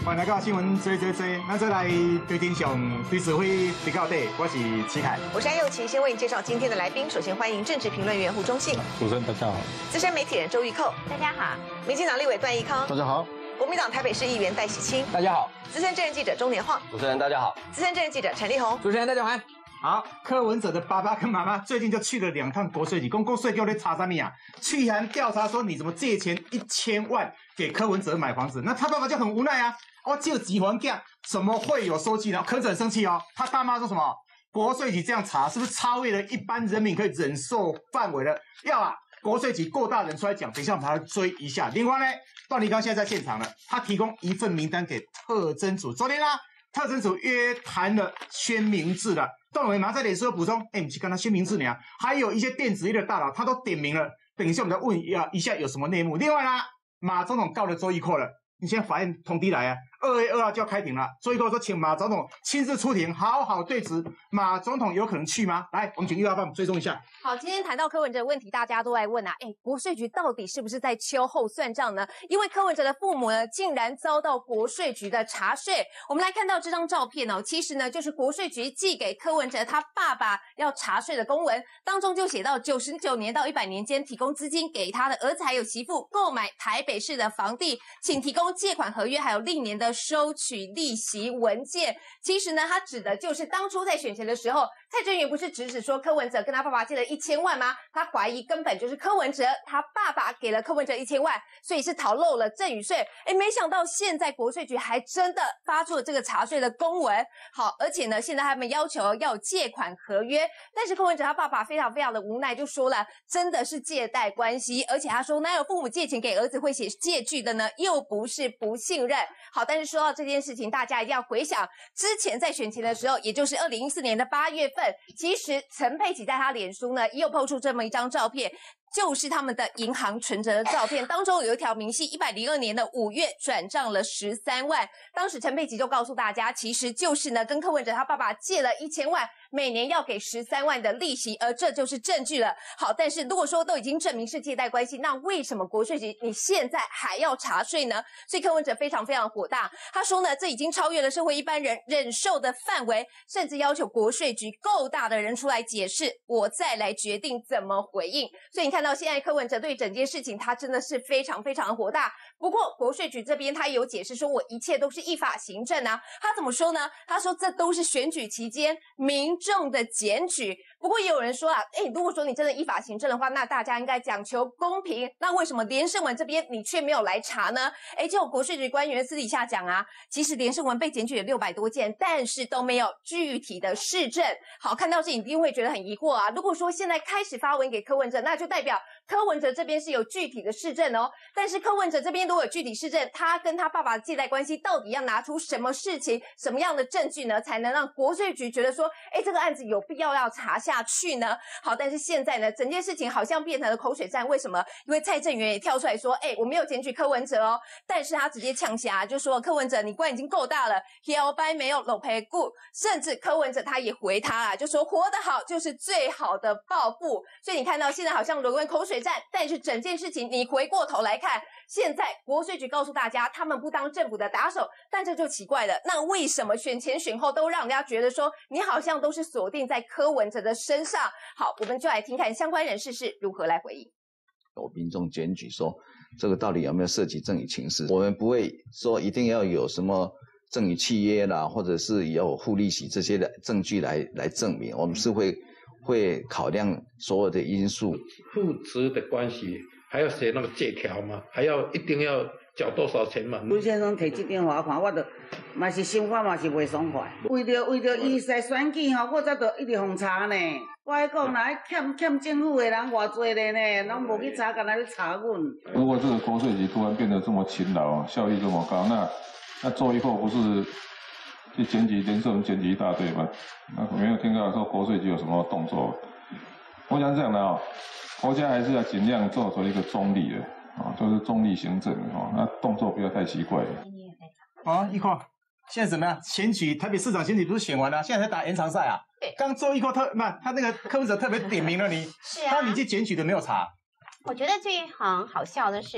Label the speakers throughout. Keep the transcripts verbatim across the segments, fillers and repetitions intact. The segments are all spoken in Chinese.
Speaker 1: 欢迎来到新闻追追追，咱再来对天上对指挥比较对，我是齐凯，
Speaker 2: 我是安佑琪，先为你介绍今天的来宾。首先欢迎政治评论员胡忠信，
Speaker 3: 主持人大家好；
Speaker 2: 资深媒体人周玉蔻，大家好；民进党立委段宜康，
Speaker 3: 大家好；
Speaker 2: 国民党台北市议员戴喜清，
Speaker 4: 大家好；
Speaker 2: 资深政治记者钟年晃，
Speaker 4: 主持人大家好；
Speaker 2: 资深政治记者陈立宏，
Speaker 5: 主持人大家好。
Speaker 1: 好，柯文哲的爸爸跟妈妈最近就去了两趟国税局，公国税局在查什么呀？去函调查说你怎么借钱一千万给柯文哲买房子，那他爸爸就很无奈啊，我借几还价，怎么会有收据呢？柯文哲很生气哦，他大妈说什么？国税局这样查是不是超越了一般人民可以忍受范围了？要啊，国税局够大人出来讲，等一下我们还要追一下。另外呢，段宜康现在在现场了，他提供一份名单给特侦组，昨天啊，特侦组约谈了宣明志了。段委马上在脸书有补充，哎，你去看他宣明志呢，还有一些电子业的大佬，他都点名了。等一下我们再问一下一下有什么内幕。另外呢，马总统告了周玉蔻了，你现在法院通知来啊，二月二号就要开庭了。周玉蔻说，请马总统亲自出庭，好好对质。马总统有可能去吗？来，我们请玉号帮我们追踪一下。
Speaker 6: 好，今天谈到柯文哲的问题，大家都在问啊，哎，国税局到底是不是在秋后算账呢？因为柯文哲的父母呢，竟然遭到国税局的查税。我们来看到这张照片哦，其实呢，就是国税局寄给柯文哲他爸爸要查税的公文，当中就写到九十九年到一百年间提供资金给他的儿子还有媳妇购买台北市的房地，请提供借款合约还有历年的收取利息文件。其实呢，他指的就是当初在选前的时候，蔡正元不是直指说柯文哲跟他爸爸借了一千万吗？他怀疑根本就是柯文哲他爸爸给了柯文哲一千万，所以是逃漏了赠与税。哎，没想到现在国税局还真的发出了这个查税的公文。好，而且呢，现在他们要求要有借款合约，但是柯文哲他爸爸非常非常的无奈，就说了真的是借贷关系，而且他说哪有父母借钱给儿子会写借据的呢？又不是不信任。好，但是说到这件事情，大家一定要回想之前在选前的时候，也就是二零一四年的八月份，其实陈佩琪在他脸书呢也有抛出这么一张照片，就是他们的银行存折的照片，当中有一条明细，一百零二年的五月转账了十三万。当时陈佩琪就告诉大家，其实就是呢跟柯文哲他爸爸借了一千万，每年要给十三万的利息，而这就是证据了。好，但是如果说都已经证明是借贷关系，那为什么国税局你现在还要查税呢？所以柯文哲非常非常火大，他说呢，这已经超越了社会一般人忍受的范围，甚至要求国税局够大的人出来解释，我再来决定怎么回应。所以你看到现在柯文哲对整件事情他真的是非常非常火大。不过国税局这边他也有解释说，我一切都是依法行政啊。他怎么说呢？他说这都是选举期间民众的检举。不过也有人说啊，诶，如果说你真的依法行政的话，那大家应该讲求公平，那为什么连胜文这边你却没有来查呢？诶，就有国税局官员私底下讲啊，其实连胜文被检举了六百多件，但是都没有具体的事证。好，看到这一定会觉得很疑惑啊。如果说现在开始发文给柯文哲，那就代表柯文哲这边是有具体的事证哦。但是柯文哲这边如果有具体事证，他跟他爸爸的借贷关系到底要拿出什么事情、什么样的证据呢，才能让国税局觉得说，诶，这个案子有必要要查下去呢？好，但是现在呢，整件事情好像变成了口水战。为什么？因为蔡正元也跳出来说，诶，我没有检举柯文哲哦，但是他直接呛瞎，就说柯文哲你官已经够大了，摇摆没有搂赔顾，甚至柯文哲他也回他啊，就说活得好就是最好的报复。所以你看到现在好像沦为口水战，但是整件事情你回过头来看，现在国税局告诉大家他们不当政府的打手，但这就奇怪了，那为什么选前选后都让人家觉得说你好像都是锁定在柯文哲的身上？好，我们就来听看相关人士是如何来回应。
Speaker 7: 有民众检举说这个到底有没有涉及赠与情事，我们不会说一定要有什么赠与契约啦，或者是有付利息这些的证据来来证明，我们是会会考量所有的因素。
Speaker 3: 父子的关系还要写那个借条吗？还要一定要缴多少钱嘛？
Speaker 8: 卢先生提这张罚款，我就嘛是心法嘛是袂爽快。为着为着伊在选举吼，我则着一直封查呢。我来讲啦，欠欠政府的人偌济咧呢，拢无去查，干那去查阮。
Speaker 9: 如果这个国税局突然变得这么勤劳，效率这么高，那那周玉蔻不是去检举连胜文检举一大堆吗？那没有听到说国税局有什么动作？我想这样的哦，国家还是要尽量做出一个中立的啊，就是中立行政哦，那动作不要太奇怪。
Speaker 1: 啊，玉蔻，现在怎么样？选举台北市长选举不是选完了，现在才打延长赛啊？对。刚周玉蔻特不，他那个柯文哲特别点名了你，
Speaker 10: 是啊，
Speaker 1: 那你去检举的没有查？
Speaker 10: 我觉得最很好笑的是，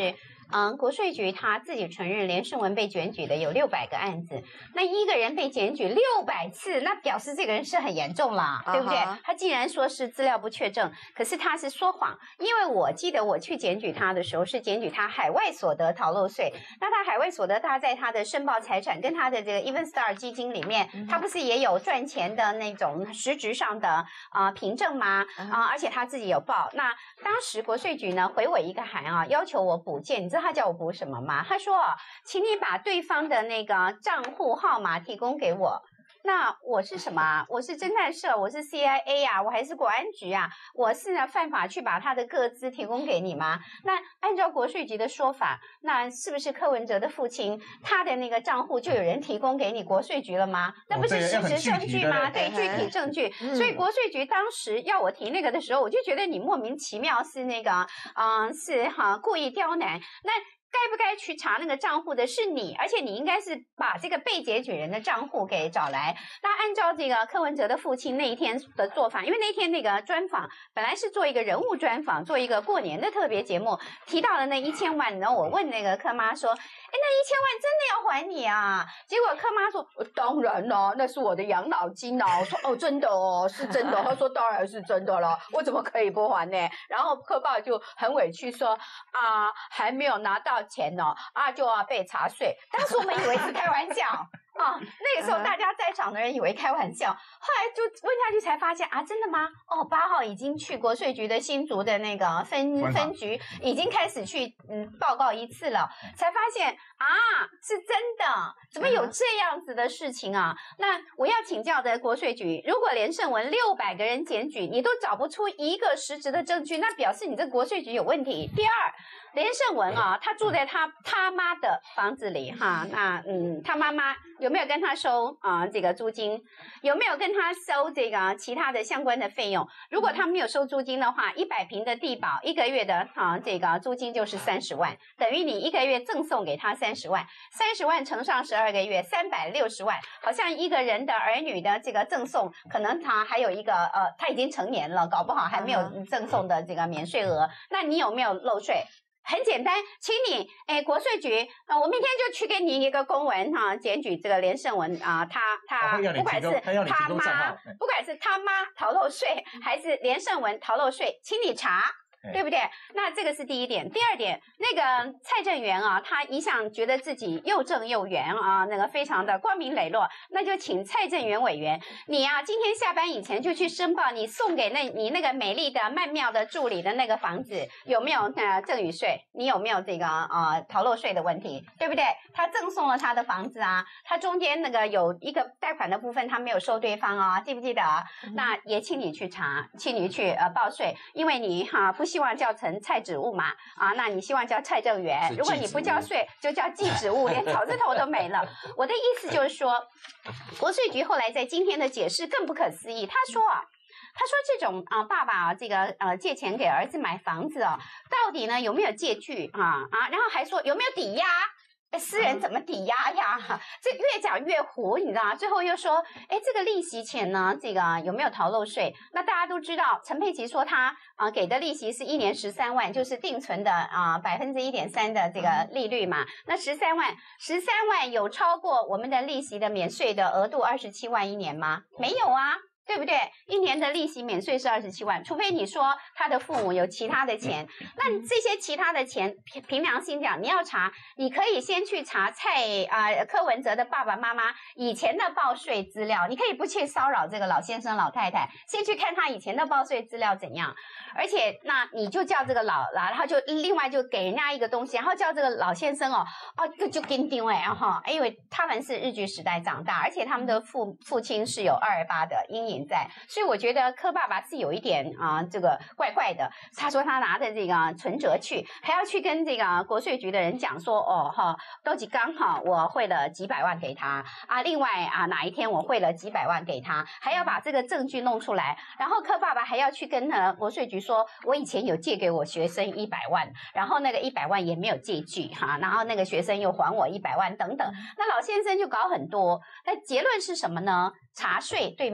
Speaker 4: 嗯，国税局他自己承认连胜文被检举的有六百个案子，那一个人被检举六百次，那表示这个人是很严重啦，
Speaker 6: Uh-huh.
Speaker 4: 对不对？他既然说是资料不确证，可是他是说谎，因为我记得我去检举他的时候是检举他海外所得逃漏税，那他海外所得他在他的申报财产跟他的这个 Even Star 基金里面，他不是也有赚钱的那种实质上的啊、呃、凭证吗？啊、呃，而且他自己有报。那当时国税局呢回我一个函啊，要求我补件，你知道他叫我补什么吗？他说，请你把对方的那个账户号码提供给我。那我是什么啊？我是侦探社，我是 C I A 啊，我还是国安局啊？我是呢犯法去把他的个资提供给你吗？那按照国税局的说法，那是不是柯文哲的父亲他的那个账户就有人提供给你国税局了吗？那不是实质证据吗？对，具体证据。所以国税局当时要我提那个的时候，我就觉得你莫名其妙是那个，嗯，是哈、啊、故意刁难。那该不该去查那个账户的是你，而且你应该是把这个被检举人的账户给找来。那按照这个柯文哲的父亲那一天的做法，因为那天那个专访本来是做一个人物专访，做一个过年的特别节目，提到了那一千万，然后我问那个柯妈说，哎，那一千万真的要还你啊？结果柯妈说，当然了，那是我的养老金啊。我说，哦，真的哦，是真的。他说，当然是真的了，我怎么可以不还呢？然后柯爸就很委屈说，啊，还没有拿到钱哦，啊就要被查税。当时我们以为是开玩笑啊，那个时候大家在场的人以为开玩笑，后来就问下去才发现啊，真的吗？哦，八号已经去国税局的新竹的那个分分局，已经开始去嗯报告一次了，才发现啊是真的，怎么有这样子的事情啊？那我要请教的国税局，如果连胜文六百个人检举，你都找不出一个实质的证据，那表示你这国税局有问题。第二，连胜文啊，他住在他他妈的房子里哈，那嗯，他妈妈有没有跟他收啊、呃、这个租金？有没有跟他收这个其他的相关的费用？如果他没有收租金的话，一百平的地保一个月的啊这个租金就是三十万，等于你一个月赠送给他三十万，三十万乘上十二个月，三百六十万，好像一个人的儿女的这个赠送，可能他还有一个呃他已经成年了，搞不好还没有赠送的这个免税额，那你有没有漏税？很简单，请你，哎，国税局，呃，我明天就去给你一个公文哈、啊，检举这个连胜文啊、呃，他他不管是他妈，不管是他妈逃漏税，还是连胜文逃漏税，请你查。对不对？那这个是第一点。第二点，那个蔡正元啊，他一向觉得自己又正又圆啊，那个非常的光明磊落。那就请蔡正元委员，你啊，今天下班以前就去申报你送给那你那个美丽的曼妙的助理的那个房子有没有呃赠与税？你有没有这个呃逃漏税的问题？对不对？他赠送了他的房子啊，他中间那个有一个贷款的部分他没有收对方啊，记不记得啊？嗯、那也请你去查，请你去呃报税，因为你哈、啊、不希望叫成蔡指物嘛啊，那你希望叫蔡正元，如果你不交税就叫季指物，连草字头都没了。我的意思就是说，国税局后来在今天的解释更不可思议，他说啊。他说这种啊，爸爸啊，这个呃借钱给儿子买房子哦，到底呢有没有借据啊啊？然后还说有没有抵押？私人怎么抵押呀？这越讲越糊，你知道吗？最后又说，哎，这个利息钱呢，这个有没有逃漏税？那大家都知道，陈佩琪说他啊、呃、给的利息是一年十三万，就是定存的啊百分之一点三的这个利率嘛。那十三万，十三万有超过我们的利息的免税的额度二十七万一年吗？没有啊。对不对？一年的利息免税是二十七万，除非你说他的父母有其他的钱，那这些其他的钱，凭凭良心讲，你要查，你可以先去查蔡啊、呃、柯文哲的爸爸妈妈以前的报税资料，你可以不去骚扰这个老先生老太太，先去看他以前的报税资料怎样。而且那你就叫这个老老，然后就另外就给人家一个东西，然后叫这个老先生哦哦就就跟定位啊哈，因为他们是日据时代长大，而且他们的父父亲是有二二八的阴影在，所以我觉得柯爸爸是有一点啊、呃、这个怪怪的。他说他拿着这个存折去，还要去跟这个国税局的人讲说哦哈，都几刚好我汇了几百万给他啊，另外啊哪一天我汇了几百万给他，还要把这个证据弄出来，然后柯爸爸还要去跟呢国税局说，我以前有借给我学生一百万，然后那个一百万也没有借据哈，然后那个学生又还我一百万等等，那老先生就搞很多。那结论是什么呢？查税对民主国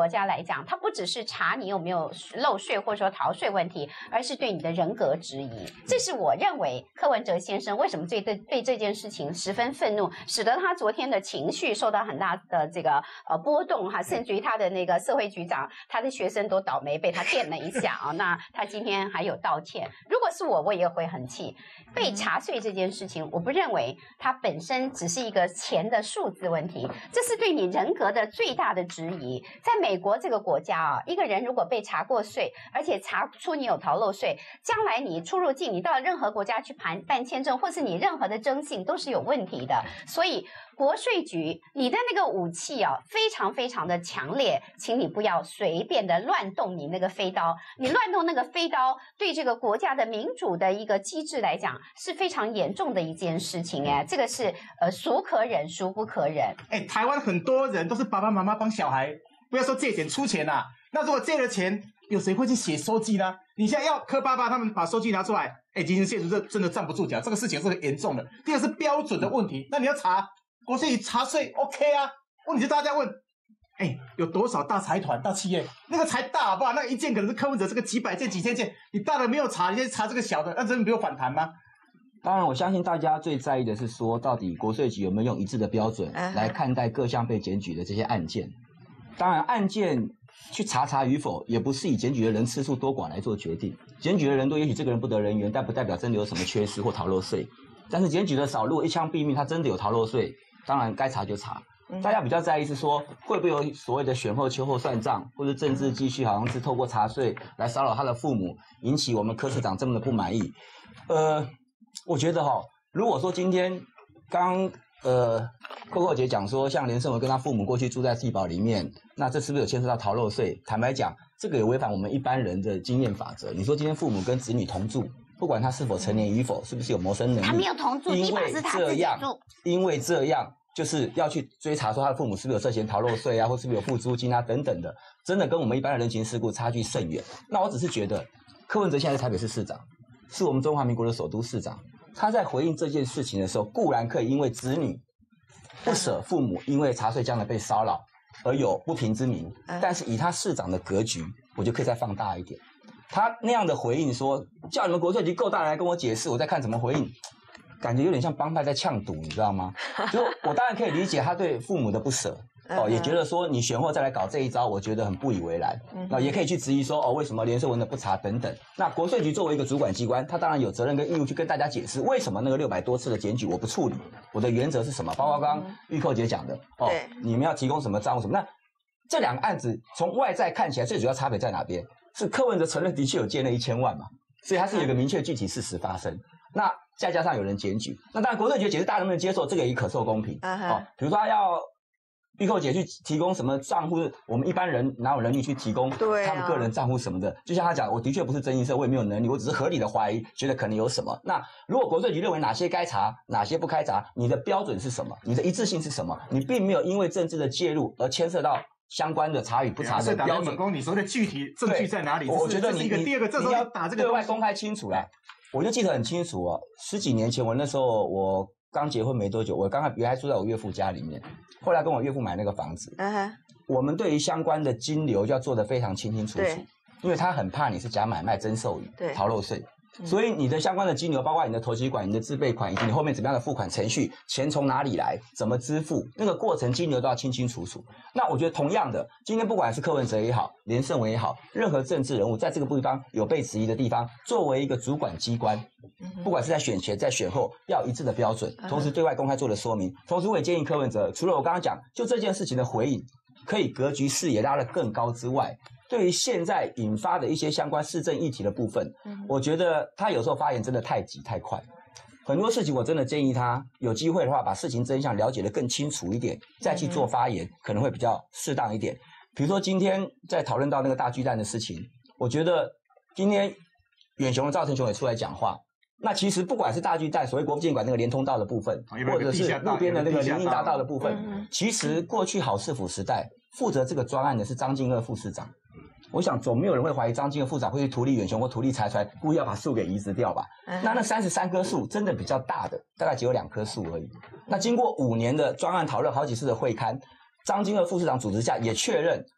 Speaker 4: 国家来讲，它不只是查你有没有漏税或者说逃税问题，而是对你的人格质疑。这是我认为柯文哲先生为什么对对对这件事情十分愤怒，使得他昨天的情绪受到很大的这个呃波动哈，甚至于他的那个社会局长，他的学生都倒霉被他电了一下啊。那他今天还有道歉。如果是我，我也会很气。被查税这件事情，我不认为它本身只是一个钱的数字问题，这是对你人格的最大的质疑。在美国这个国家啊，一个人如果被查过税，而且查出你有逃漏税，将来你出入境，你到任何国家去办办签证，或是你任何的征信都是有问题的。所以国税局，你的那个武器啊，非常非常的强烈，请你不要随便的乱动你那个飞刀。你乱动那个飞刀，对这个国家的民主的一个机制来讲，是非常严重的一件事情哎，这个是呃孰可忍孰不可忍。
Speaker 1: 哎，台湾很多人都是爸爸妈妈帮小孩，不要说借钱出钱啦、啊，那如果借了钱，有谁会去写收据呢？你现在要柯爸爸他们把收据拿出来，哎，今天现实这真的站不住脚，这个事情是很严重的。第二是标准的问题，那你要查。国税局查税 OK 啊，问题是大家问，哎，有多少大财团、大企业？那个才大好不好？那一件可能是柯文哲这个几百件、几千件，你大的没有查，你先查这个小的，那真的没有反弹吗？
Speaker 5: 当然，我相信大家最在意的是说，到底国税局有没有用一致的标准来看待各项被检举的这些案件。当然，案件去查查与否，也不是以检举的人次数多寡来做决定。检举的人多，也许这个人不得人缘，但不代表真的有什么缺失或逃漏税。但是检举的少，如果一枪毙命，他真的有逃漏税。当然该查就查，大家比较在意是说会不会有所谓的选后秋后算账，或者政治继续好像是透过查税来骚扰他的父母，引起我们柯市长这么的不满意。呃，我觉得哈、哦，如果说今天刚呃扣扣姐讲说，像连胜文跟他父母过去住在地堡里面，那这是不是有牵涉到逃漏税？坦白讲，这个也违反我们一般人的经验法则。你说今天父母跟子女同住，不管他是否成年与否，是不是有谋生能力？
Speaker 4: 他没有同住，
Speaker 5: 因为这样，因为这样就是要去追查说他的父母是不是有涉嫌逃漏税啊，或是不是有付租金啊等等的，真的跟我们一般的人情世故差距甚远。那我只是觉得，柯文哲现在是台北市市长，是我们中华民国的首都市长，他在回应这件事情的时候，固然可以因为子女不舍父母因为查税这样的被骚扰而有不平之鸣，但是以他市长的格局，我就可以再放大一点。他那样的回应说，叫你们国税局够大人来跟我解释，我再看怎么回应，感觉有点像帮派在呛赌，你知道吗？就我当然可以理解他对父母的不舍哦，也觉得说你选后再来搞这一招，我觉得很不以为然。那也可以去质疑说哦，为什么连胜文的不查等等。那国税局作为一个主管机关，他当然有责任跟义务去跟大家解释，为什么那个六百多次的检举我不处理，我的原则是什么？包括刚刚玉蔻姐讲的哦，你们要提供什么账户什么？那这两个案子从外在看起来，最主要差别在哪边？是柯文哲承认的确有借那一千万嘛，所以他是有一个明确具体事实发生。那再加上有人检举，那当然国税局解释大家能不能接受，这个也可受公平。Uh-huh. 哦，比如说他要玉蔻姐去提供什么账户，我们一般人哪有能力去提供他们个人账户什么的？啊、就像他讲，我的确不是真医社，我也没有能力，我只是合理的怀疑，觉得可能有什么。那如果国税局认为哪些该查，哪些不该查，你的标准是什么？你的一致性是什么？你并没有因为政治的介入而牵涉到相关的查与不查的标准。
Speaker 1: 你说的具体证据在哪里？
Speaker 5: 我觉得你
Speaker 1: 一个第二个，这时候要打这个
Speaker 5: 对外公开清楚啦。我就记得很清楚哦，十几年前我那时候我刚结婚没多久，我刚原来住在我岳父家里面，后来跟我岳父买那个房子， uh-huh. 我们对于相关的金流就要做得非常清清楚楚，因为他很怕你是假买卖、真授予、逃漏税。所以你的相关的金流，包括你的头期款、你的自备款，以及你后面怎么样的付款程序，钱从哪里来，怎么支付，那个过程金流都要清清楚楚。那我觉得同样的，今天不管是柯文哲也好，连胜文也好，任何政治人物在这个地方有被质疑的地方，作为一个主管机关，不管是在选前在选后，要一致的标准，同时对外公开做的说明。同时我也建议柯文哲，除了我刚刚讲就这件事情的回应，可以格局视野拉得更高之外，对于现在引发的一些相关市政议题的部分，嗯、我觉得他有时候发言真的太急太快，很多事情我真的建议他有机会的话，把事情真相了解得更清楚一点，再去做发言，嗯、可能会比较适当一点。比如说今天在讨论到那个大巨蛋的事情，我觉得今天远雄的赵成雄也出来讲话。那其实不管是大巨蛋所谓国父纪念馆那个连通道的部分，或者是路边的那个林荫大道的部分，嗯、其实过去好市府时代负责这个专案的是张敬二副市长。我想总没有人会怀疑张敬二副市长会去图利远雄或图利财团，故意要把树给移植掉吧？嗯、那那三十三棵树真的比较大的，大概只有两棵树而已。那经过五年的专案讨论，好几次的会勘，张敬二副市长主持下也确认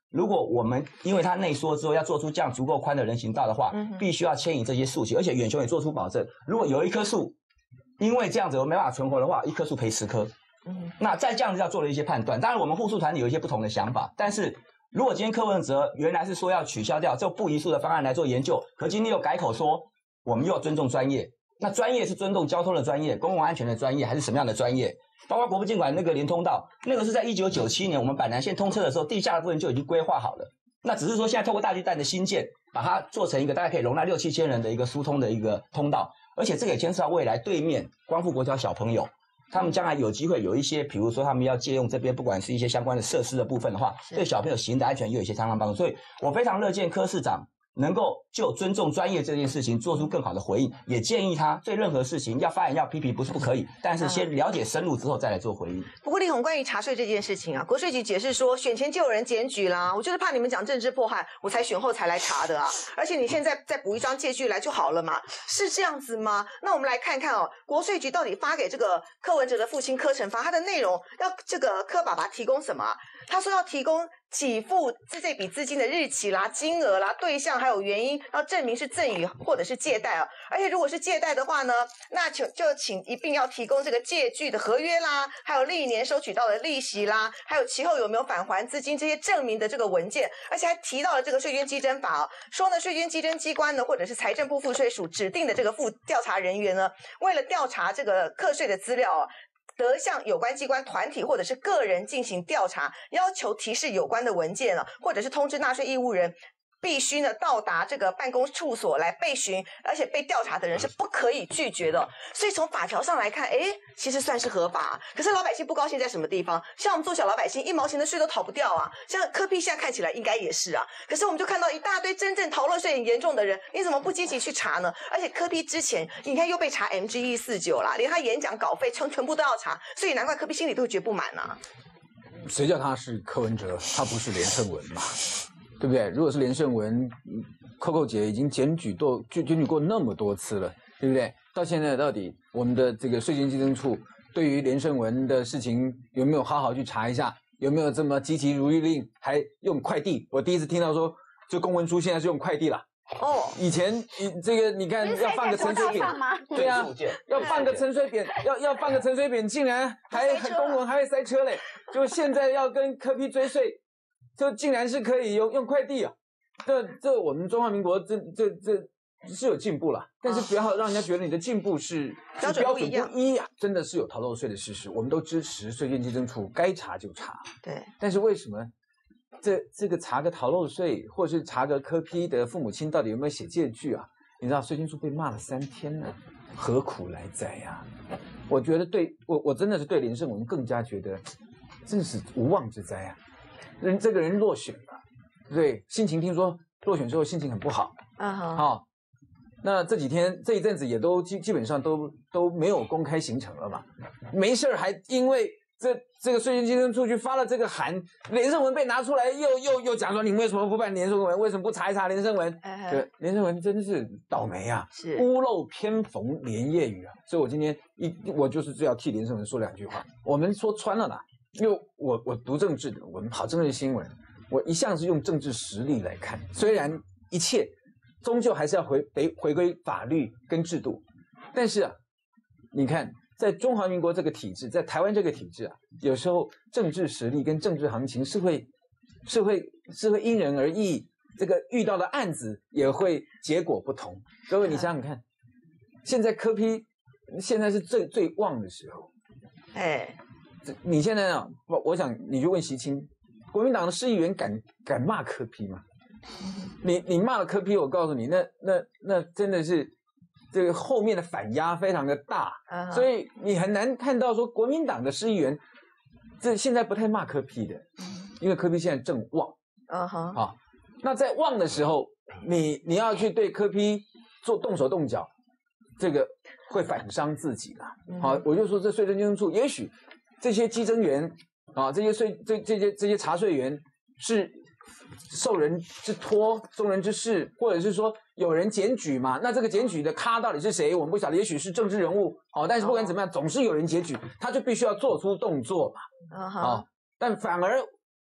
Speaker 5: 如果我们因为它内缩之后要做出这样足够宽的人行道的话，嗯、必须要牵引这些树形，而且远雄也做出保证，如果有一棵树因为这样子我没办法存活的话，一棵树赔十棵。嗯，那再这样子要做了一些判断，当然我们护树团体有一些不同的想法，但是如果今天柯文哲原来是说要取消掉这不移树的方案来做研究，可今天又改口说我们又要尊重专业，那专业是尊重交通的专业、公共安全的专业，还是什么样的专业？包括国父纪念馆那个连通道，那个是在一九九七年我们板南线通车的时候，地下的部分就已经规划好了。那只是说现在透过大巨蛋的新建，把它做成一个大概可以容纳六七千人的一个疏通的一个通道，而且这个也牵涉到未来对面光复国小小朋友，他们将来有机会有一些，比如说他们要借用这边不管是一些相关的设施的部分的话，对小朋友行的安全也有一些相当帮助。所以我非常乐见柯市长能够就尊重专业这件事情做出更好的回应，也建议他对任何事情要发言要批评不是不可以，但是先了解深入之后再来做回应。
Speaker 2: 不过立宏，关于查税这件事情啊，国税局解释说，选前就有人检举啦，我就是怕你们讲政治迫害，我才选后才来查的啊。而且你现在再补一张借据来就好了嘛，是这样子吗？那我们来看看哦，国税局到底发给这个柯文哲的父亲柯成发，他的内容要这个柯爸爸提供什么啊？他说要提供给付这笔资金的日期啦、金额啦、对象还有原因，要证明是赠与或者是借贷啊。而且如果是借贷的话呢，那就就请一并要提供这个借据的合约啦，还有历年收取到的利息啦，还有其后有没有返还资金这些证明的这个文件。而且还提到了这个税捐稽征法哦，说呢税捐稽征机关呢或者是财政部赋税署指定的这个副调查人员呢，为了调查这个课税的资料哦，得向有关机关团体或者是个人进行调查，要求提示有关的文件了，或者是通知纳税义务人必须呢到达这个办公处所来备询，而且被调查的人是不可以拒绝的。所以从法条上来看，哎，其实算是合法。可是老百姓不高兴在什么地方？像我们做小老百姓，一毛钱的税都逃不掉啊。像柯 P 现在看起来应该也是啊。可是我们就看到一大堆真正逃漏税很严重的人，你怎么不积极去查呢？而且柯 P 之前你看又被查 M G 一四九啦，连他演讲稿费全全部都要查，所以难怪柯 P 心里都会觉得不满啊。
Speaker 10: 谁叫他是柯文哲，他不是连胜文嘛？对不对？如果是连胜文，扣扣姐已经检举过，检举过那么多次了，对不对？到现在到底我们的这个税捐稽征处对于连胜文的事情有没有好好去查一下？有没有这么积极如律令，还用快递？我第一次听到说，这公文书现在是用快递了。哦，以前你这个你看要放个陈水扁，对啊，要放个陈水扁，要要放个陈水扁，竟然还还公文还会塞车嘞，就现在要跟柯 P 追税。就竟然是可以用用快递啊！这这我们中华民国这这这是有进步了，但是不要让人家觉得你的进步是标准不一啊！真的是有逃漏税的事实，我们都支持税捐稽征处该查就查。
Speaker 2: 对，
Speaker 10: 但是为什么这这个查个逃漏税，或是查个柯 P 的父母亲到底有没有写借据啊？你知道税捐处被骂了三天了，何苦来哉呀、啊？我觉得对我我真的是对连胜文更加觉得真是无妄之灾啊！人这个人落选了，对，心情听说落选之后心情很不好啊。好、uh huh. 哦，那这几天这一阵子也都基基本上都都没有公开行程了嘛，没事还因为这这个税捐稽征处去发了这个函，连胜文被拿出来又又又讲说你为什么不办连胜文，为什么不查一查连胜文？ Uh huh. 对，连胜文真是倒霉啊，是屋漏偏逢连夜雨啊。所以我今天一我就是要替连胜文说两句话，我们说穿了啦。因为我我读政治的，我们跑政治新闻，我一向是用政治实力来看。虽然一切终究还是要回回回归法律跟制度，但是啊，你看在中华民国这个体制，在台湾这个体制啊，有时候政治实力跟政治行情是会是会是会因人而异，这个遇到的案子也会结果不同。各位你想想看，现在柯 P 现在是最最旺的时候，哎。你现在啊，我我想你就问习清，国民党的市议员敢敢骂柯 P 吗？你你骂了柯 P， 我告诉你，那那那真的是这个后面的反压非常的大， uh huh. 所以你很难看到说国民党的市议员这现在不太骂柯 P 的，因为柯 P 现在正旺，啊哈、uh huh. 啊，那在旺的时候，你你要去对柯 P 做动手动脚，这个会反伤自己啦。好、uh huh. 啊，我就说这税捐稽征处也许。这些稽征员啊，这些税这这些这些查税员是受人之托、受人之事，或者是说有人检举嘛？那这个检举的咖到底是谁？我们不晓得，也许是政治人物哦。但是不管怎么样，总是有人检举，他就必须要做出动作嘛。啊、哦，但反而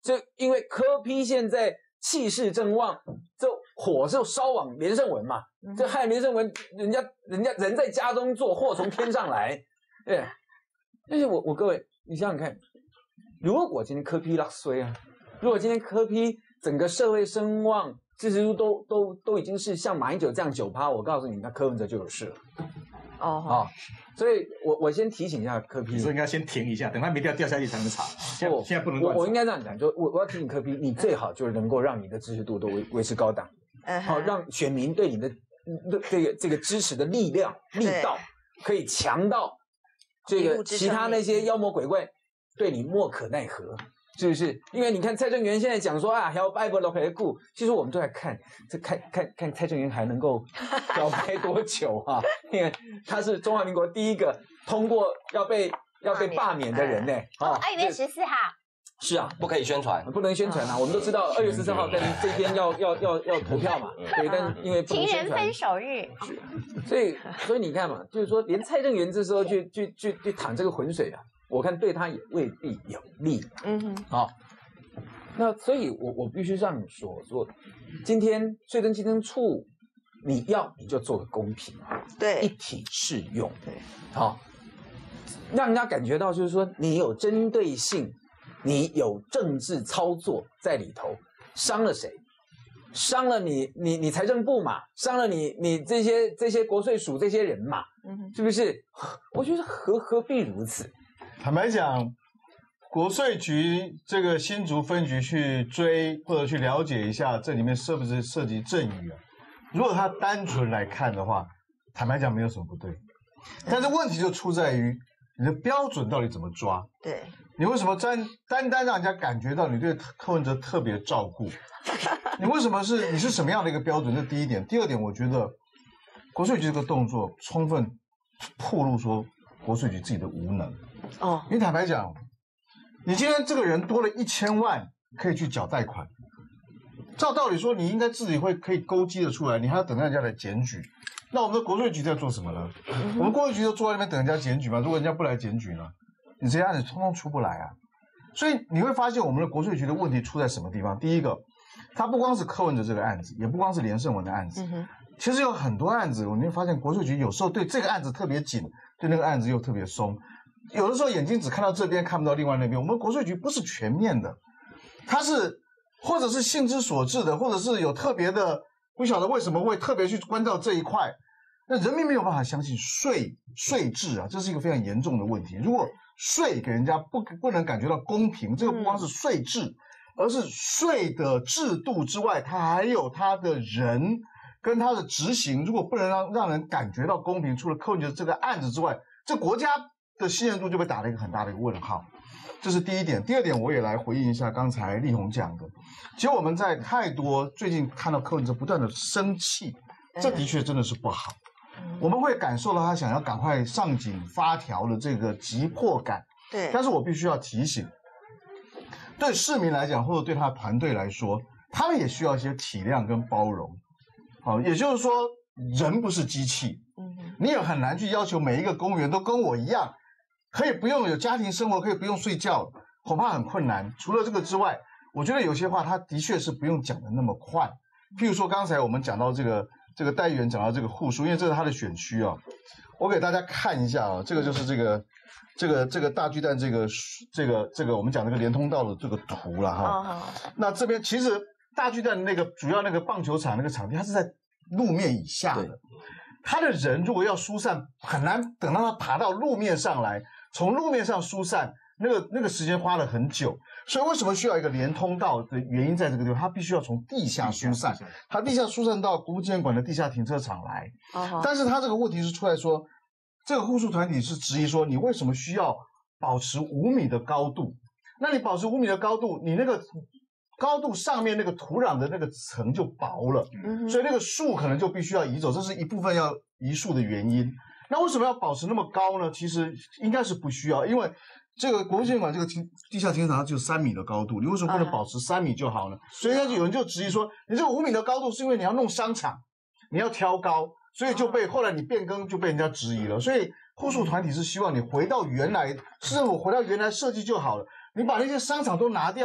Speaker 10: 这因为柯 P 现在气势正旺，这火就烧往连胜文嘛，
Speaker 2: 嗯、
Speaker 10: 这害连胜文，人家人家人在家中坐，祸从天上来，对。但是我我各位，你想想看，如果今天柯 P 拉衰啊，如果今天柯 P 整个社会声望支持度都都都已经是像马英九这样九趴，我告诉你，那柯文哲就有事了。
Speaker 2: 哦，
Speaker 10: 哦，所以我我先提醒一下柯 P，
Speaker 1: 你说应该先停一下，等他民调掉下去才能查。现在现在不能乱。
Speaker 10: 我我应该这样讲，就我我要提醒柯 P， 你最好就是能够让你的支持度都维维持高档，好、哦，让选民对你的这个这个支持的力量力道可以强到这个其他那些妖魔鬼怪对你莫可奈何。是不是？因为你看蔡正元现在讲说啊，要拜不老陪顾，其实我们都在看，这看看看蔡正元还能够要拍多久啊？因为他是中华民国第一个通过要被要被罢免的人呢。
Speaker 4: 哦，二月十四号。
Speaker 5: 是啊，不可以宣传，
Speaker 10: 不能宣传啊！我们都知道二月十四号，但是这天要要要要投票嘛，对，但因为不能宣传。
Speaker 4: 情人分手日。
Speaker 10: 所以所以你看嘛，就是说连蔡正元这时候去去去去淌这个浑水啊。我看对他也未必有利，
Speaker 2: 嗯哼，
Speaker 10: 好、哦，那所以我我必须让你说说，今天税征稽征处，你要你就做个公平，
Speaker 2: 对，
Speaker 10: 一体适用，
Speaker 2: 对，
Speaker 10: 好、哦，让人家感觉到就是说你有针对性，你有政治操作在里头，伤了谁？伤了你你你财政部嘛，伤了你你这些这些国税署这些人嘛，
Speaker 2: 嗯哼，
Speaker 10: 是不是？我觉得何何必如此？
Speaker 11: 坦白讲，国税局这个新竹分局去追或者去了解一下，这里面是不是涉及赠与啊？如果他单纯来看的话，坦白讲没有什么不对，但是问题就出在于你的标准到底怎么抓？
Speaker 2: 对，
Speaker 11: 你为什么单单单让人家感觉到你对柯文哲特别照顾？你为什么是你是什么样的一个标准？这第一点。第二点，我觉得国税局这个动作充分暴露说国税局自己的无能。
Speaker 2: 哦，
Speaker 11: 你坦白讲，你今天这个人多了一千万可以去缴贷款，照道理说你应该自己会可以勾稽的出来，你还要等人家来检举。那我们的国税局在做什么呢？嗯、我们国税局就坐在那边等人家检举嘛。如果人家不来检举呢，你这些案子通通出不来啊。所以你会发现我们的国税局的问题出在什么地方？第一个，它不光是柯文哲这个案子，也不光是连胜文的案子，
Speaker 2: 嗯、
Speaker 11: 其实有很多案子，你会发现国税局有时候对这个案子特别紧，对那个案子又特别松。有的时候眼睛只看到这边，看不到另外那边。我们国税局不是全面的，它是或者是性之所至的，或者是有特别的，不晓得为什么会特别去关照这一块。那人民没有办法相信税税制啊，这是一个非常严重的问题。如果税给人家不不能感觉到公平，这个不光是税制，嗯、而是税的制度之外，它还有它的人跟它的执行。如果不能让让人感觉到公平，除了柯文哲这个案子之外，这国家的信任度就被打了一个很大的一个问号，这是第一点。第二点，我也来回应一下刚才力宏讲的。其实我们在太多最近看到柯文哲不断的生气，这的确真的是不好。我们会感受到他想要赶快上紧发条的这个急迫感。
Speaker 2: 对，
Speaker 11: 但是我必须要提醒，对市民来讲，或者对他的团队来说，他们也需要一些体谅跟包容。好，也就是说，人不是机器，你也很难去要求每一个公务员都跟我一样。可以不用有家庭生活，可以不用睡觉，恐怕很困难。除了这个之外，我觉得有些话他的确是不用讲的那么快。譬如说刚才我们讲到这个这个代议员讲到这个户数，因为这是他的选区啊，我给大家看一下啊，这个就是这个这个这个大巨蛋这个这个这个我们讲这个连通道的这个图了哈。
Speaker 2: 哦、
Speaker 11: 那这边其实大巨蛋那个主要那个棒球场那个场地，它是在路面以下的，他的人如果要疏散，很难等到他爬到路面上来。从路面上疏散，那个那个时间花了很久，所以为什么需要一个连通道的原因在这个地方，它必须要从地下疏散，它地下疏散到国父纪念馆的地下停车场来。
Speaker 2: 哦、
Speaker 11: 但是它这个问题是出来说，这个护树团体是质疑说，你为什么需要保持五米的高度？那你保持五米的高度，你那个高度上面那个土壤的那个层就薄了，
Speaker 2: 嗯、
Speaker 11: 所以那个树可能就必须要移走，这是一部分要移树的原因。那为什么要保持那么高呢？其实应该是不需要，因为这个国父纪念馆这个地下停车场只有三米的高度，你为什么不能保持三米就好呢？所以就有人就质疑说，你这个五米的高度是因为你要弄商场，你要挑高，所以就被后来你变更就被人家质疑了。所以护树团体是希望你回到原来，市政府回到原来设计就好了，你把那些商场都拿掉，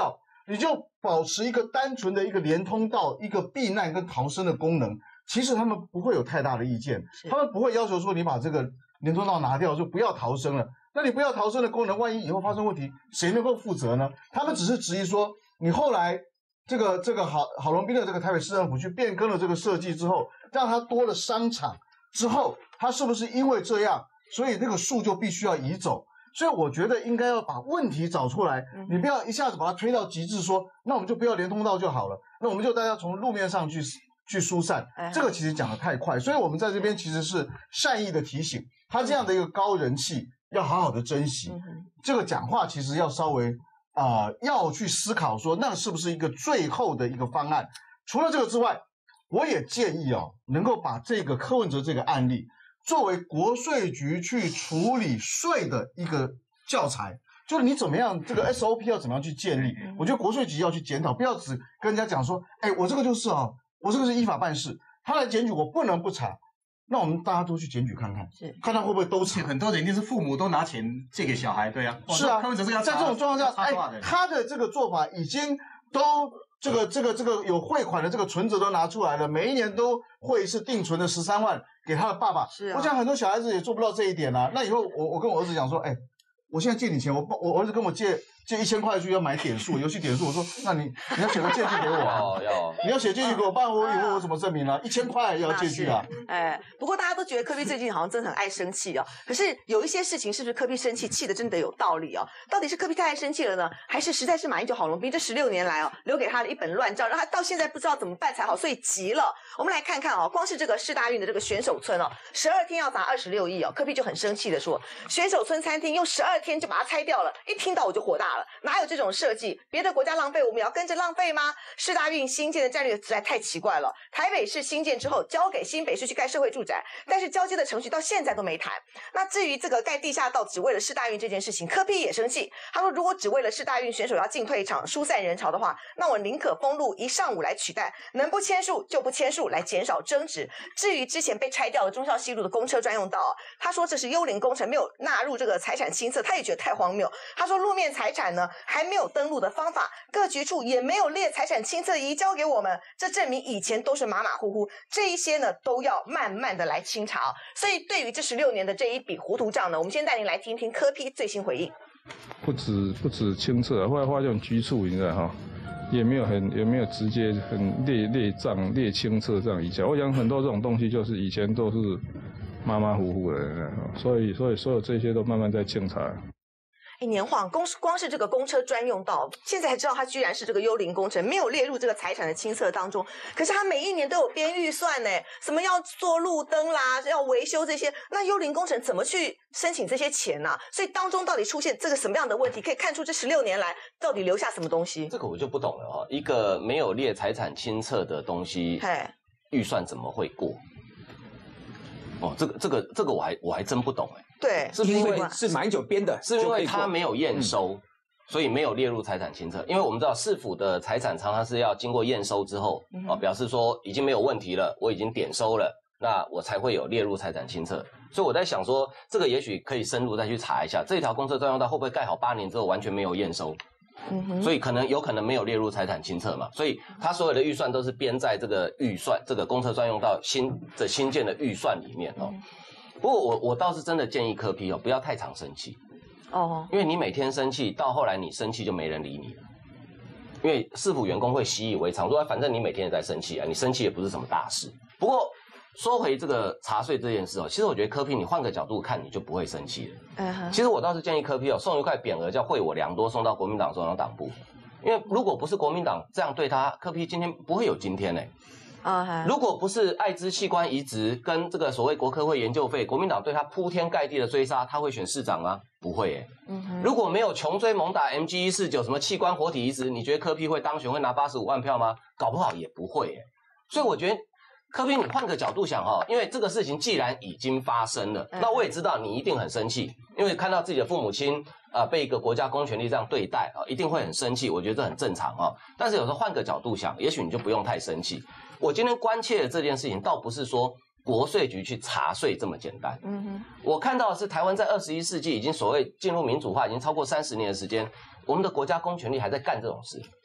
Speaker 11: 你就保持一个单纯的一个连通道、一个避难跟逃生的功能，其实他们不会有太大的意见，他们不会要求说你把这个连通道拿掉就不要逃生了。那你不要逃生的功能，万一以后发生问题，谁能够负责呢？他们只是质疑说，你后来这个这个郝郝龙斌的这个台北市政府去变更了这个设计之后，让它多了商场之后，它是不是因为这样，所以那个树就必须要移走？所以我觉得应该要把问题找出来，你不要一下子把它推到极致说，那我们就不要连通道就好了，那我们就大家从路面上去去疏散，这个其实讲得太快，所以我们在这边其实是善意的提醒，他这样的一个高人气要好好的珍惜，这个讲话其实要稍微啊、呃、要去思考说，那是不是一个最后的一个方案？除了这个之外，我也建议哦，能够把这个柯文哲这个案例作为国税局去处理税的一个教材，就是你怎么样这个 S O P 要怎么样去建立？我觉得国税局要去检讨，不要只跟人家讲说，哎，我这个就是哦，我这个是依法办事，他来检举我不能不查。那我们大家都去检举看看，是看他会不会都查。
Speaker 1: 很多人一定是父母都拿钱借给小孩，对啊，
Speaker 11: 是啊。
Speaker 1: 柯文哲这个
Speaker 11: 在这种状况下，哎，他的这个做法已经都这个这个这个有汇款的这个存折都拿出来了，每一年都汇一次定存的十三万给他的爸爸。是啊。我想很多小孩子也做不到这一点啊。那以后我我跟我儿子讲说，哎，我现在借你钱，我我儿子跟我借借一千块去要买点数，游戏点数，我说那你你要写个借据给我啊，
Speaker 12: 哦、要
Speaker 11: 你要写借据给我，不然我以后我怎么证明呢？一千块也要借据啊。
Speaker 2: 哎，不过大家都觉得柯 P 最近好像真的很爱生气哦。可是有一些事情是不是柯 P 生气，气的真的有道理哦？到底是柯 P 太爱生气了呢，还是实在是马英九、郝龙斌这十六年来哦留给他的一本乱账，让他到现在不知道怎么办才好，所以急了。我们来看看哦，光是这个世大运的这个选手村哦，十二天要砸二十六亿哦，柯 P 就很生气的说，选手村餐厅用十二天就把它拆掉了，一听到我就火大了，哪有这种设计？别的国家浪费，我们也要跟着浪费吗？世大运新建的战略实在太奇怪了。台北市新建之后，交给新北市去盖社会住宅，但是交接的程序到现在都没谈。那至于这个盖地下道只为了世大运这件事情，柯 P 也生气。他说，如果只为了世大运选手要进退场、疏散人潮的话，那我宁可封路一上午来取代，能不签署就不签署，来减少争执。至于之前被拆掉的忠孝西路的公车专用道，他说这是幽灵工程，没有纳入这个财产清册，他也觉得太荒谬。他说路面财产呢还没有登录的方法，各局处也没有列财产清册移交给我们，这证明以前都是马马虎虎，这一些呢都要慢慢的来清查。所以对于这十六年的这一笔糊涂账呢，我们先带您来听听柯 P 最新回应。
Speaker 9: 不止不止清册啊，后来发现局处你知道哈，也没有很也没有直接很列列账列清册这样移交。我想很多这种东西就是以前都是马马虎虎的，所以所以所有这些都慢慢在清查。
Speaker 2: 哎，年晃，光是光是这个公车专用道，现在才知道它居然是这个幽灵工程，没有列入这个财产的清册当中。可是它每一年都有编预算呢，什么要做路灯啦，要维修这些，那幽灵工程怎么去申请这些钱呢、啊？所以当中到底出现这个什么样的问题，可以看出这十六年来到底留下什么东西？
Speaker 12: 这个我就不懂了哈、哦，一个没有列财产清册的东西，预算怎么会过？哦，这个这个这个我还我还真不懂哎。
Speaker 2: 对，
Speaker 10: 是因为是马英九编的，
Speaker 12: 是因为他没有验收，嗯、所以没有列入财产清册。因为我们知道市府的财产常常是要经过验收之后，嗯、哦，表示说已经没有问题了，我已经点收了，那我才会有列入财产清册。所以我在想说，这个也许可以深入再去查一下，这条公车专用道会不会盖好八年之后完全没有验收？嗯哼，所以可能有可能没有列入财产清册嘛，所以他所有的预算都是编在这个预算这个公车专用道新的新建的预算里面哦。嗯，不过我我倒是真的建议柯 P 哦，不要太常生气哦，因为你每天生气，到后来你生气就没人理你了，因为市府员工会习以为常，说反正你每天也在生气啊，你生气也不是什么大事。不过说回这个查税这件事哦，其实我觉得柯 P 你换个角度看，你就不会生气了。嗯哼，其实我倒是建议柯 P 哦，送一块匾额叫惠我良多，送到国民党中央党部，因为如果不是国民党这样对他，柯 P 今天不会有今天呢。Uh-huh. 如果不是艾滋器官移植跟这个所谓国科会研究费，国民党对他铺天盖地的追杀，他会选市长吗？不会耶。Uh-huh. 如果没有穷追猛打 M G 一四九什么器官活体移植，你觉得柯 P 会当选会拿八十五万票吗？搞不好也不会耶。所以我觉得柯 P 你换个角度想哈，因为这个事情既然已经发生了， uh-huh. 那我也知道你一定很生气，因为看到自己的父母亲啊、呃、被一个国家公权力这样对待啊，一定会很生气。我觉得这很正常啊。但是有时候换个角度想，也许你就不用太生气。我今天关切的这件事情，倒不是说国税局去查税这么简单。嗯哼，我看到的是台湾在二十一世纪已经所谓进入民主化，已经超过三十年的时间，我们的国家公权力还在干这种事。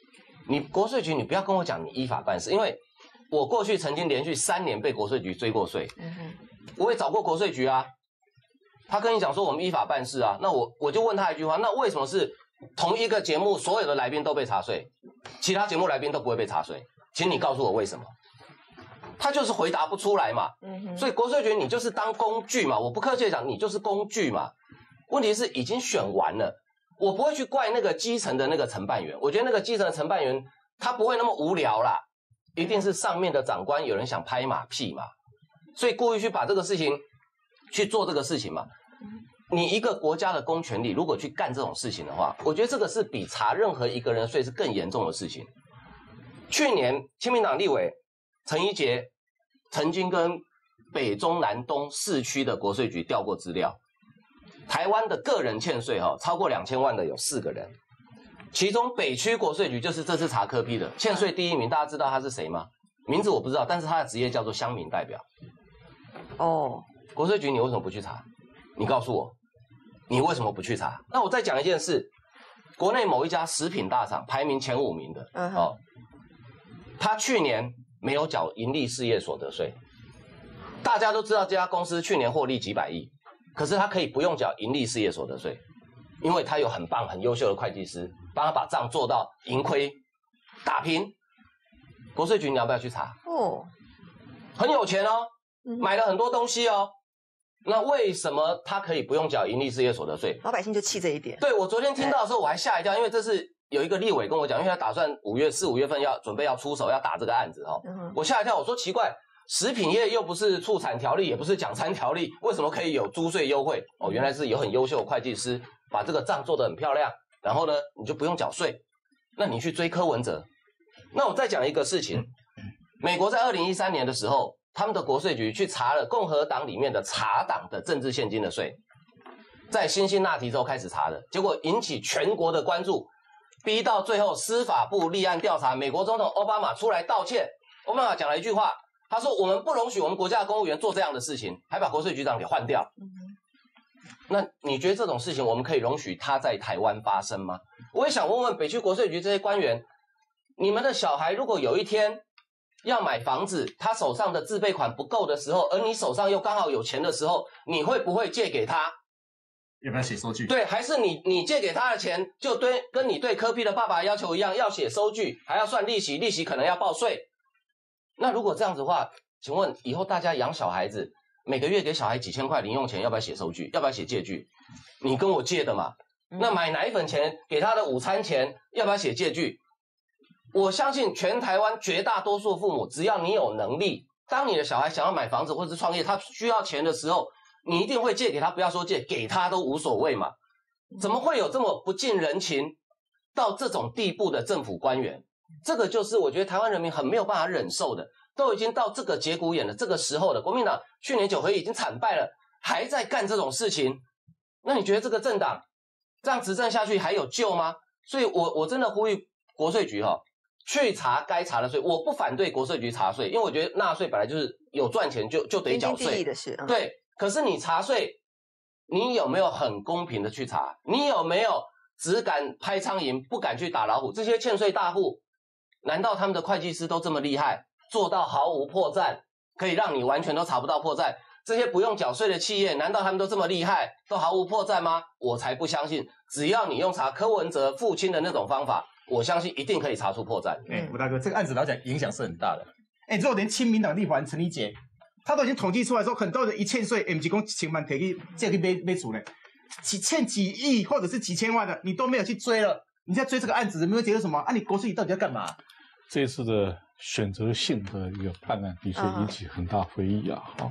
Speaker 12: 你国税局，你不要跟我讲你依法办事，因为我过去曾经连续三年被国税局追过税，嗯哼，我也找过国税局啊，他跟你讲说我们依法办事啊，那我我就问他一句话，那为什么是同一个节目所有的来宾都被查税，其他节目来宾都不会被查税？请你告诉我为什么？他就是回答不出来嘛，嗯哼，所以国税局你就是当工具嘛，我不客气的讲，你就是工具嘛。问题是已经选完了，我不会去怪那个基层的那个承办员，我觉得那个基层的承办员他不会那么无聊啦，一定是上面的长官有人想拍马屁嘛，所以故意去把这个事情去做这个事情嘛。你一个国家的公权力如果去干这种事情的话，我觉得这个是比查任何一个人的税是更严重的事情。去年亲民党立委陈怡杰曾经跟北中南东四区的国税局调过资料，台湾的个人欠税哈超过两千万的有四个人，其中北区国税局就是这次查科批的欠税第一名，大家知道他是谁吗？名字我不知道，但是他的职业叫做乡民代表。哦，国税局你为什么不去查？你告诉我，你为什么不去查？那我再讲一件事，国内某一家食品大厂排名前五名的，嗯、哦，他去年没有缴盈利事业所得税，大家都知道这家公司去年获利几百亿，可是他可以不用缴盈利事业所得税，因为他有很棒很优秀的会计师帮他把账做到盈亏打平。国税局你要不要去查？哦，很有钱哦，买了很多东西哦，那为什么他可以不用缴盈利事业所得税？
Speaker 2: 老百姓就气这一点。
Speaker 12: 对，我昨天听到的时候我还吓一跳，因为这是有一个立委跟我讲，因为他打算五月四五月份要准备要出手要打这个案子哦，嗯、我吓一跳，我说奇怪，食品业又不是畜产条例，也不是讲餐条例，为什么可以有租税优惠？哦，原来是有很优秀的会计师把这个账做得很漂亮，然后呢你就不用缴税，那你去追柯文哲。那我再讲一个事情，美国在二零一三年的时候，他们的国税局去查了共和党里面的茶党的政治现金的税，在辛辛那提州开始查的，结果引起全国的关注，逼到最后司法部立案调查，美国总统奥巴马出来道歉。奥巴马讲了一句话，他说我们不容许我们国家的公务员做这样的事情，还把国税局长给换掉。嗯、那你觉得这种事情我们可以容许他在台湾发生吗？我也想问问北区国税局这些官员，你们的小孩如果有一天要买房子，他手上的自备款不够的时候，而你手上又刚好有钱的时候，你会不会借给他？
Speaker 1: 要不要写收据？
Speaker 12: 对，还是你你借给他的钱，就对跟你对柯 P 的爸爸要求一样，要写收据，还要算利息，利息可能要报税。那如果这样子的话，请问以后大家养小孩子，每个月给小孩几千块零用钱，要不要写收据？要不要写借据？你跟我借的嘛？那买奶粉钱，给他的午餐钱，要不要写借据？我相信全台湾绝大多数父母，只要你有能力，当你的小孩想要买房子或者是创业，他需要钱的时候，你一定会借给他，不要说借，给他都无所谓嘛。怎么会有这么不近人情到这种地步的政府官员？这个就是我觉得台湾人民很没有办法忍受的，都已经到这个节骨眼了，这个时候了，国民党去年九合一已经惨败了，还在干这种事情，那你觉得这个政党这样执政下去还有救吗？所以我我真的呼吁国税局哈、哦。去查该查的税，我不反对国税局查税，因为我觉得纳税本来就是有赚钱就就得缴税
Speaker 2: 的事。嗯、
Speaker 12: 对，可是你查税，你有没有很公平的去查？你有没有只敢拍苍蝇不敢去打老虎？这些欠税大户，难道他们的会计师都这么厉害，做到毫无破绽，可以让你完全都查不到破绽？这些不用缴税的企业，难道他们都这么厉害，都毫无破绽吗？我才不相信！只要你用查柯文哲父亲的那种方法，我相信一定可以查出破绽。
Speaker 1: 哎、欸，吴大哥，这个案子来讲影响是很大的。哎、欸，之后连亲民党立法人陈立杰，他都已经统计出来说，很多人一欠税，不是说千万提去借去买买厝呢，几欠几亿或者是几千万的，你都没有去追了。你在追这个案子，有没有觉得什么？啊，你国税局到底要干嘛？
Speaker 13: 这一次的选择性的一个判案，的确引起很大非议啊！好、uh-huh.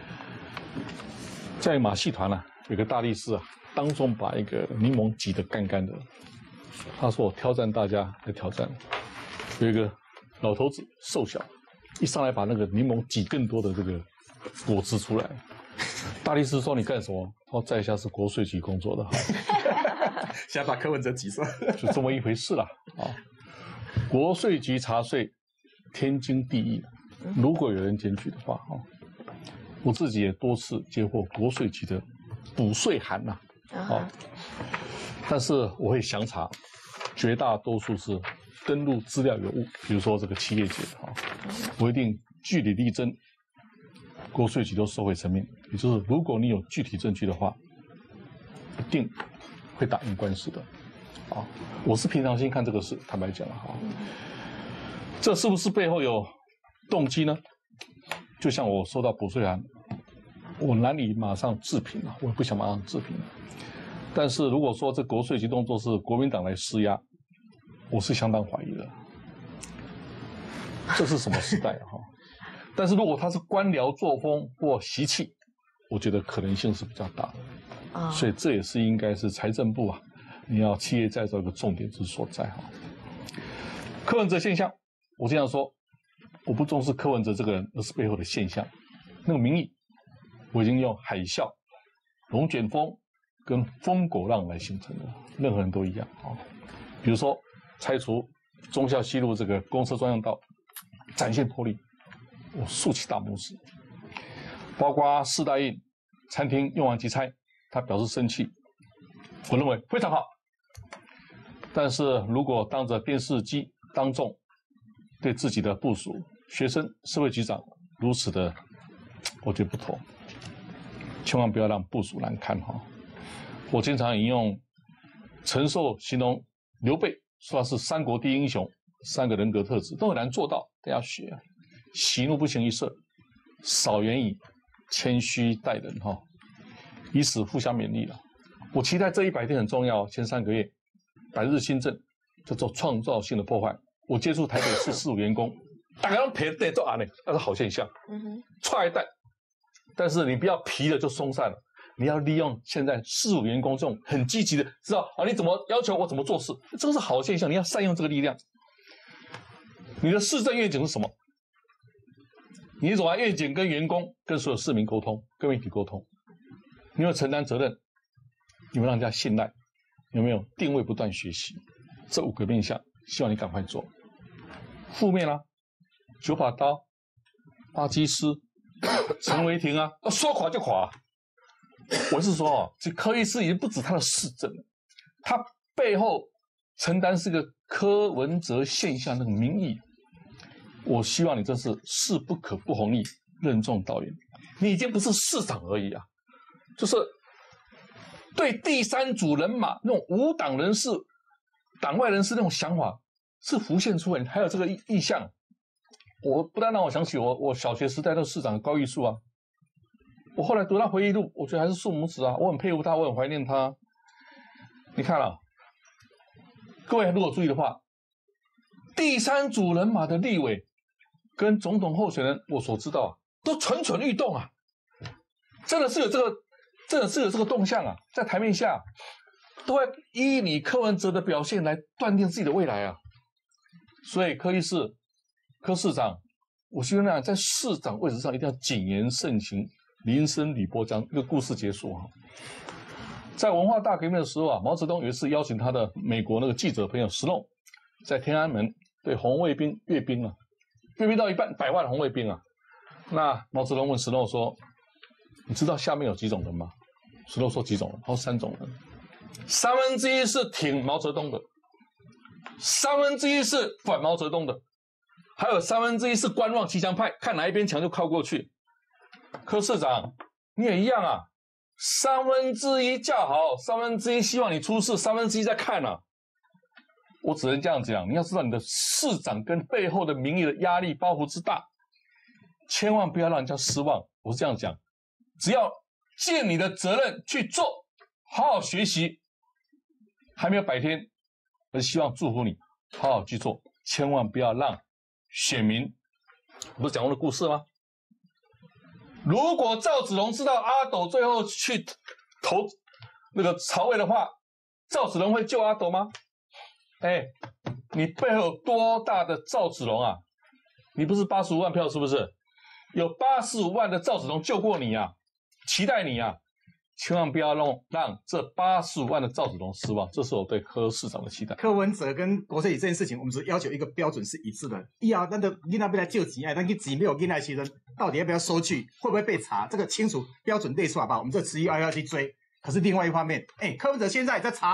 Speaker 13: 在马戏团啊，有个大力士啊，当中把一个柠檬挤得干干的。他说：“我挑战大家来挑战。”有一个老头子瘦小，一上来把那个柠檬挤更多的这个果汁出来。大力士说：“你干什么？”他说：“在下是国税局工作的。”
Speaker 1: 想把柯文哲挤出来，
Speaker 13: 就这么一回事啦。啊，国税局查税天经地义。如果有人检举的话，啊，我自己也多次接获国税局的补税函呐，啊，但是我会详查，绝大多数是登录资料有误，比如说这个企业界哈，我一定据理力争，国税局都收回成命。也就是如果你有具体证据的话，一定会打赢官司的。啊，我是平常心看这个事，坦白讲了哈，这是不是背后有动机呢？就像我收到补税函，我难以马上置评啊，我也不想马上置评。但是如果说这国税局动作是国民党来施压，我是相当怀疑的。这是什么时代啊？哈！但是如果他是官僚作风或习气，我觉得可能性是比较大的。啊，所以这也是应该是财政部啊，你要企业再造一个重点之所在哈。柯文哲现象，我经常说，我不重视柯文哲这个人，而是背后的现象。那个民意，我已经用海啸、龙卷风跟风狗浪来形成的，任何人都一样啊。比如说拆除忠孝西路这个公车专用道，展现魄力，我竖起大拇指。包括四大运餐厅用完即拆，他表示生气，我认为非常好。但是如果当着电视机当众对自己的部属、学生、社会局长如此的，我觉得不妥，千万不要让部属难堪哈。我经常引用陈寿形容刘备，说他是三国第一英雄，三个人格特质都很难做到，大家学。喜怒不形于色，少言语，谦虚待人哈，以此互相勉励了。我期待这一百天很重要，前三个月百日新政叫做创造性的破坏。我接触台北市四五员工，大家都赔得做啊呢，那是好现象。嗯哼，踹蛋，但是你不要皮了就松散了。你要利用现在四五员工这种很积极的，知道啊？你怎么要求我怎么做事，这个是好现象。你要善用这个力量。你的市政愿景是什么？你怎么愿景跟员工、跟所有市民沟通、跟媒体沟通？你有没有承担责任？有没有让人家信赖？有没有定位不断学习？这五个面向，希望你赶快做。负面啊，九把刀、巴基斯、陈为廷啊，说垮就垮。我是说哦，这柯医师已经不止他的市政了，他背后承担是个柯文哲现象那个民意。我希望你真是势不可不弘毅，任重道远。你已经不是市长而已啊，就是对第三组人马那种无党人士、党外人士那种想法是浮现出来，还有这个意意向。我不但让我想起我我小学时代的市长高玉树啊。我后来读他回忆录，我觉得还是竖拇指啊！我很佩服他，我很怀念他。你看啊，各位如果注意的话，第三组人马的立委跟总统候选人，我所知道啊，都蠢蠢欲动啊，真的是有这个，真的是有这个动向啊，在台面下都会依你柯文哲的表现来断定自己的未来啊。所以柯医师、柯市长，我希望在市长位置上一定要谨言慎行。林森李波江这个故事结束哈，在文化大革命的时候啊，毛泽东有一次邀请他的美国那个记者朋友石弄，在天安门对红卫兵阅兵啊，阅兵到一半，百万红卫兵啊，那毛泽东问石弄说：“你知道下面有几种人吗？”石弄说：“几种人？”他说：“三种人，三分之一是挺毛泽东的，三分之一是反毛泽东的，还有三分之一是观望骑墙派，看哪一边强就靠过去。”柯市长，你也一样啊，三分之一叫好，三分之一希望你出事，三分之一在看啊。我只能这样讲，你要知道你的市长跟背后的民意的压力包袱之大，千万不要让人家失望。我是这样讲，只要尽你的责任去做，好好学习，还没有百天，我希望祝福你，好好去做，千万不要让选民，不是讲过的故事吗？如果赵子龙知道阿斗最后去投那个曹魏的话，赵子龙会救阿斗吗？哎，你背后有多大的赵子龙啊？你不是八十五万票是不是？有八十五万的赵子龙救过你啊，期待你啊！千万不要让让这八十五万的赵子龙失望，这是我对柯市长的期待。
Speaker 1: 柯文哲跟国税局这件事情，我们只要求一个标准是一致的。以后咱的囡仔要来救钱，咱去钱没有囡仔时阵，到底要不要收据，会不会被查，这个清楚标准列出来吧？我们这持续要要去追。可是另外一方面，哎，柯文哲现在在查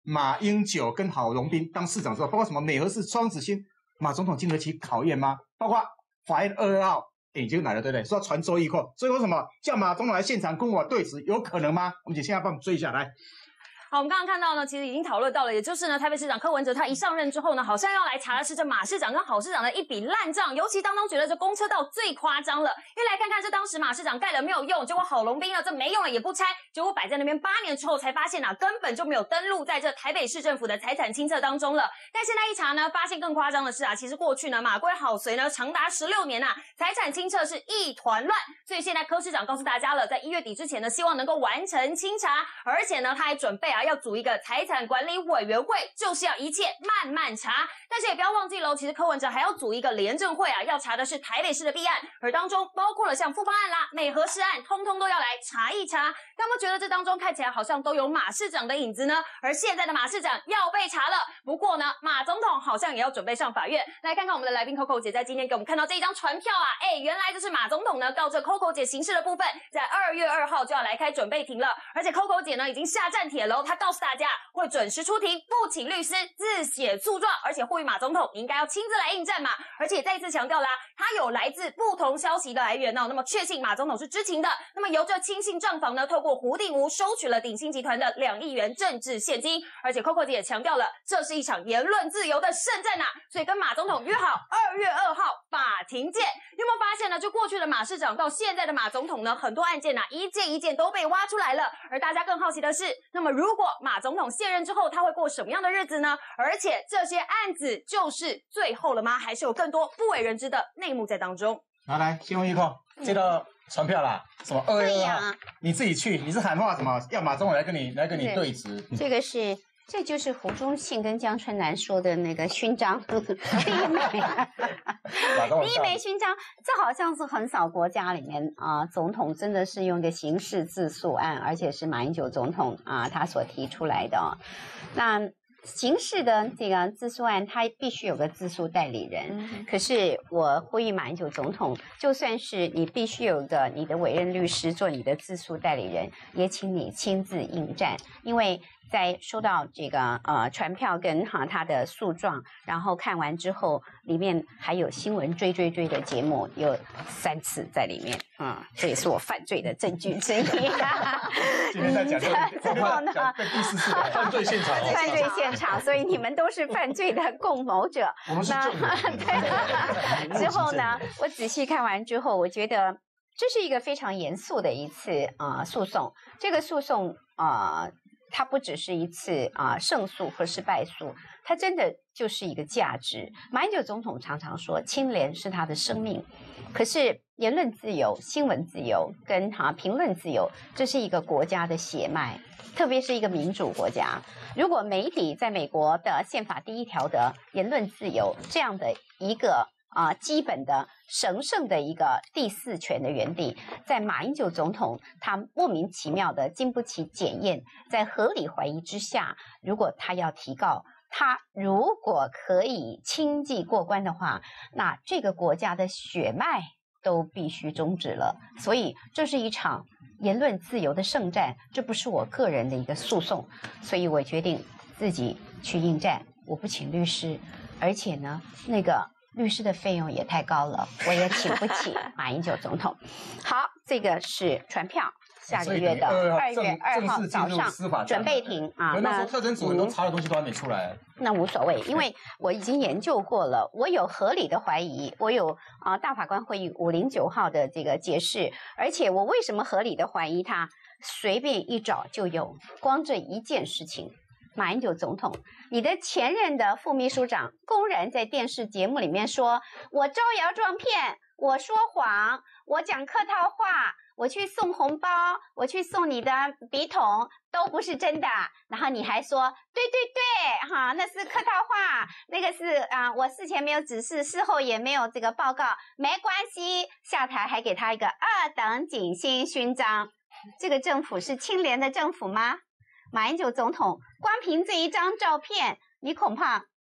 Speaker 1: 马英九跟郝龙斌当市长之后，包括什么美和市、双子星，马总统经得起考验吗？包括法院二二号，哎，你就来了，对不对？说要传周一扣，所以为什么叫马总统来现场跟我对质，有可能吗？我们请现在帮我们追一下来。
Speaker 14: 好，我们刚刚看到呢，其实已经讨论到了，也就是呢，台北市长柯文哲他一上任之后呢，好像要来查的是这马市长跟郝市长的一笔烂账，尤其当中觉得这公车道最夸张了，因为来看看这当时马市长盖了没有用，结果郝龙斌呢这没用了也不拆，结果摆在那边八年之后才发现啊，根本就没有登录在这台北市政府的财产清册当中了。但现在一查呢，发现更夸张的是啊，其实过去呢马归郝随呢长达十六年啊，财产清册是一团乱，所以现在柯市长告诉大家了，在一月底之前呢，希望能够完成清查，而且呢他还准备啊要组一个财财产管理委员会，就是要一切慢慢查。但是也不要忘记喽，其实柯文哲还要组一个廉政会啊，要查的是台北市的弊案，而当中包括了像富邦案啦、美和市案，通通都要来查一查。他们觉得这当中看起来好像都有马市长的影子呢，而现在的马市长要被查了。不过呢，马总统好像也要准备上法院。来看看我们的来宾 Coco 姐在今天给我们看到这一张传票啊，哎，原来这是马总统呢告这 Coco 姐刑事的部分，在二月二号就要来开准备庭了，而且 Coco 姐呢已经下战帖了，她告诉大家会准时出庭，不请律师，自写诉状，而且呼吁马总统应该要亲自来应战嘛，而且再次强调啦，他有来自不同消息的来源哦，那么确信马总统是知情的，那么由这亲信账房呢，透过胡定吴收取了鼎新集团的两亿元政治现金，而且 Coco 姐也强调了，这是一场言论自由的圣战呐，所以跟马总统约好二月二号法庭见。有没有发现呢？就过去的马市长到现在的马总统呢，很多案件呐、啊，一件一件都被挖出来了。而大家更好奇的是，那么如果马总统卸任之后，他会过什么样的日子呢？而且这些案子就是最后了吗？还是有更多不为人知的内幕在当中？
Speaker 1: 拿来，新闻一控，接到传票啦，什么二月二号，你自己去，你是喊话什么？要马总统来跟你来跟你对质？
Speaker 4: 这个是。这就是胡忠信跟江春南说的那个勋章，第一枚，第一枚勋章，这好像是横扫国家里面啊、呃，总统真的是用一个刑事自诉案，而且是马英九总统啊、呃、他所提出来的、哦。那刑事的这个自诉案，他必须有个自诉代理人。嗯、可是我呼吁马英九总统，就算是你必须有个你的委任律师做你的自诉代理人，也请你亲自应战，因为。在收到这个呃传票跟哈、啊、他的诉状，然后看完之后，里面还有新闻追追追的节目，有三次在里面，嗯，这也是我犯罪的证据之一。
Speaker 1: 今天在讲之后呢，第四次犯罪现场，
Speaker 4: 犯罪现场，所以你们都是犯罪的共谋者。
Speaker 1: 我们是证人。
Speaker 4: 对。之后呢，我仔细看完之后，我觉得这是一个非常严肃的一次啊、呃、诉讼。这个诉讼啊。呃它不只是一次啊、呃、胜诉或是败诉，它真的就是一个价值。马英九总统常常说，清廉是他的生命，可是言论自由、新闻自由跟哈、啊、评论自由，这是一个国家的血脉，特别是一个民主国家。如果媒体在美国的宪法第一条的言论自由这样的一个啊、呃，基本的神圣的一个第四权的原地，在马英九总统他莫名其妙的经不起检验，在合理怀疑之下，如果他要提告，他如果可以轻易过关的话，那这个国家的血脉都必须终止了。所以这是一场言论自由的圣战，这不是我个人的一个诉讼，所以我决定自己去应战，我不请律师，而且呢，那个。律师的费用也太高了，我也请不起马英九总统。好，这个是传票，下个月的二月二号早上准备庭啊。
Speaker 1: 那时候特侦组很多查的东西都还没出来。
Speaker 4: 那无所谓，因为我已经研究过了，我有合理的怀疑，我有啊、呃、大法官会议五零九号的这个解释，而且我为什么合理的怀疑他，随便一找就有，光这一件事情。马英九总统，你的前任的副秘书长公然在电视节目里面说，我招摇撞骗，我说谎，我讲客套话，我去送红包，我去送你的笔筒，都不是真的。然后你还说，对对对，哈，那是客套话，那个是啊、呃，我事前没有指示，事后也没有这个报告，没关系。下台还给他一个二等景星勋章。这个政府是清廉的政府吗？马英九总统光凭这一张照片，你恐怕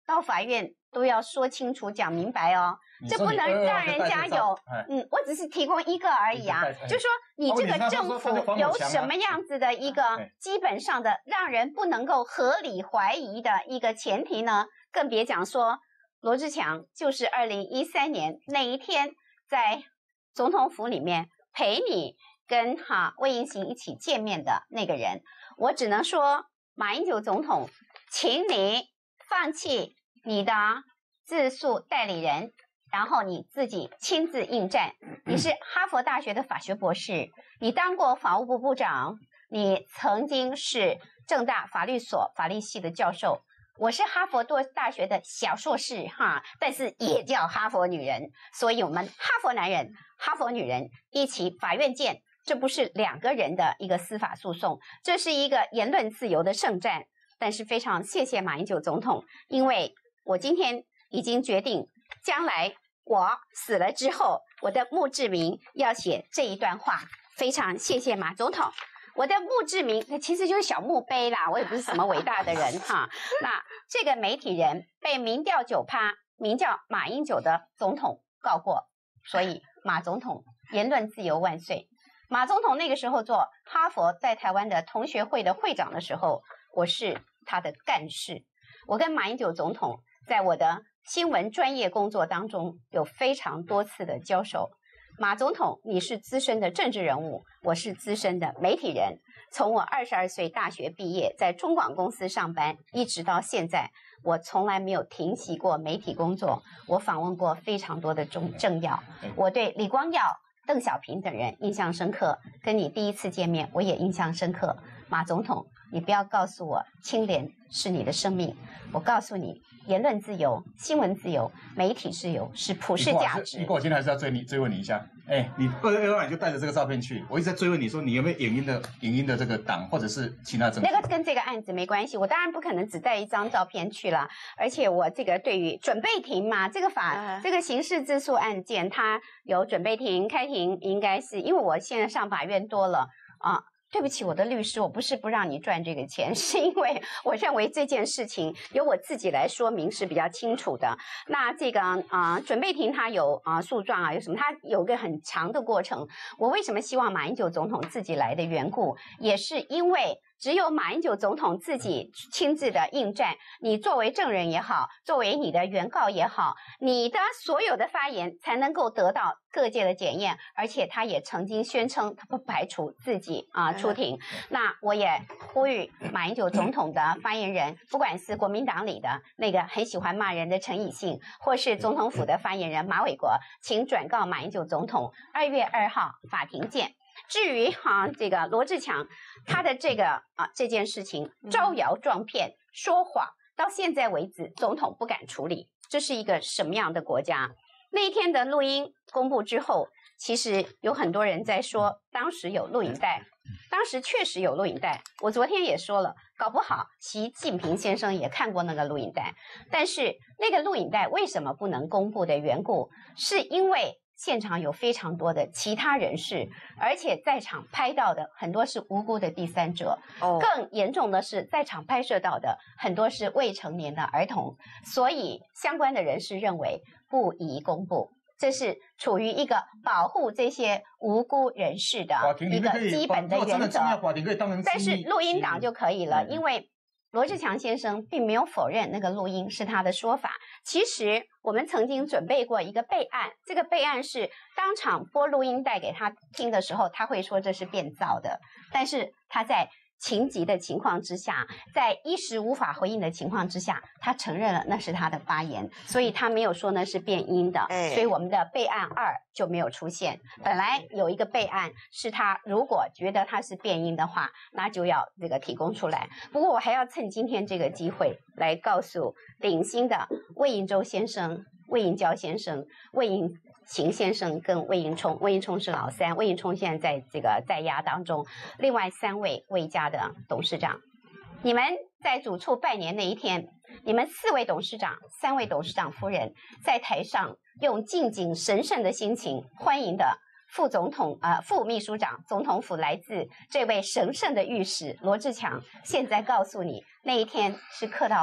Speaker 4: 到法院都要说清楚、讲明白哦。这不能让人家有，嗯，我只是提供一个而已啊，就说你这个政府有什么样子的一个基本上的让人不能够合理怀疑的一个前提呢？更别讲说罗志强就是二零一三年那一天在总统府里面陪你跟哈魏英行一起见面的那个人。我只能说，马英九总统，请你放弃你的自诉代理人。然后你自己亲自应战，你是哈佛大学的法学博士，你当过法务部部长，你曾经是政大法律所法律系的教授。我是哈佛大学的小硕士哈，但是也叫哈佛女人，所以我们哈佛男人、哈佛女人一起法院见。这不是两个人的一个司法诉讼，这是一个言论自由的圣战。但是非常谢谢马英九总统，因为我今天已经决定，将来我死了之后，我的墓志铭要写这一段话。非常谢谢马总统。我的墓志铭其实就是小墓碑啦，我也不是什么伟大的人哈。那这个媒体人被民调九趴，名叫马英九的总统告过，所以马总统言论自由万岁。马总统那个时候做哈佛在台湾的同学会的会长的时候，我是他的干事。我跟马英九总统在我的新闻专业工作当中有非常多次的交手。马总统，你是资深的政治人物，我是资深的媒体人。从我二十二岁大学毕业，在中广公司上班，一直到现在，我从来没有停息过媒体工作。我访问过非常多的中政要，我对李光耀、邓小平等人印象深刻。跟你第一次见面，我也印象深刻。马总统，你不要告诉我清廉是你的生命，我告诉你，言论自由、新闻自由、媒体自由是普世价值。
Speaker 1: 不过我今天还是要追你追问你一下，哎，你二月二号你就带着这个照片去，我一直在追问你说你有没有影音的影音的这个档或者是其他证据？
Speaker 4: 那个跟这个案子没关系，我当然不可能只带一张照片去了，而且我这个对于准备庭嘛，这个法、uh, 这个刑事自诉案件，它有准备庭、开庭，应该是因为我现在上法院多了啊。对不起，我的律师，我不是不让你赚这个钱，是因为我认为这件事情由我自己来说明是比较清楚的。那这个啊、呃，准备庭它有啊、呃、诉状啊，有什么？它有个很长的过程。我为什么希望马英九总统自己来的缘故，也是因为只有马英九总统自己亲自的应战，你作为证人也好，作为你的原告也好，你的所有的发言才能够得到各界的检验，而且他也曾经宣称他不排除自己啊、呃、出庭。那我也呼吁马英九总统的发言人，不管是国民党里的那个很喜欢骂人的陈以信，或是总统府的发言人马伟国，请转告马英九总统，二月二号法庭见。至于哈、啊、这个罗志强他的这个啊这件事情招摇撞骗说谎，到现在为止总统不敢处理，这是一个什么样的国家？那一天的录音公布之后，其实有很多人在说当时有录影带，当时确实有录影带。我昨天也说了，搞不好习近平先生也看过那个录影带，但是那个录影带为什么不能公布的缘故，是因为现场有非常多的其他人士，而且在场拍到的很多是无辜的第三者，哦、更严重的是在场拍摄到的很多是未成年的儿童，所以相关的人士认为不宜公布，这是处于一个保护这些无辜人士的一个基本的原则。但是录音档就可以了，因为罗志强先生并没有否认那个录音是他的说法。其实我们曾经准备过一个备案，这个备案是当场播录音带给他听的时候，他会说这是变造的，但是他在情急的情况之下，在一时无法回应的情况之下，他承认了那是他的发言，所以他没有说那是变音的，哎、所以我们的备案二就没有出现。本来有一个备案是他如果觉得他是变音的话，那就要这个提供出来。不过我还要趁今天这个机会来告诉领薪的魏应洲先生、魏应交先生、魏应秦先生跟魏应充，魏应充是老三，魏应充现在在这个在押当中。另外三位魏家的董事长，你们在主处拜年那一天，你们四位董事长、三位董事长夫人在台上用敬谨神圣的心情欢迎的副总统呃副秘书长，总统府来自这位神圣的御史罗志强。现在告诉你，那一天是客套话，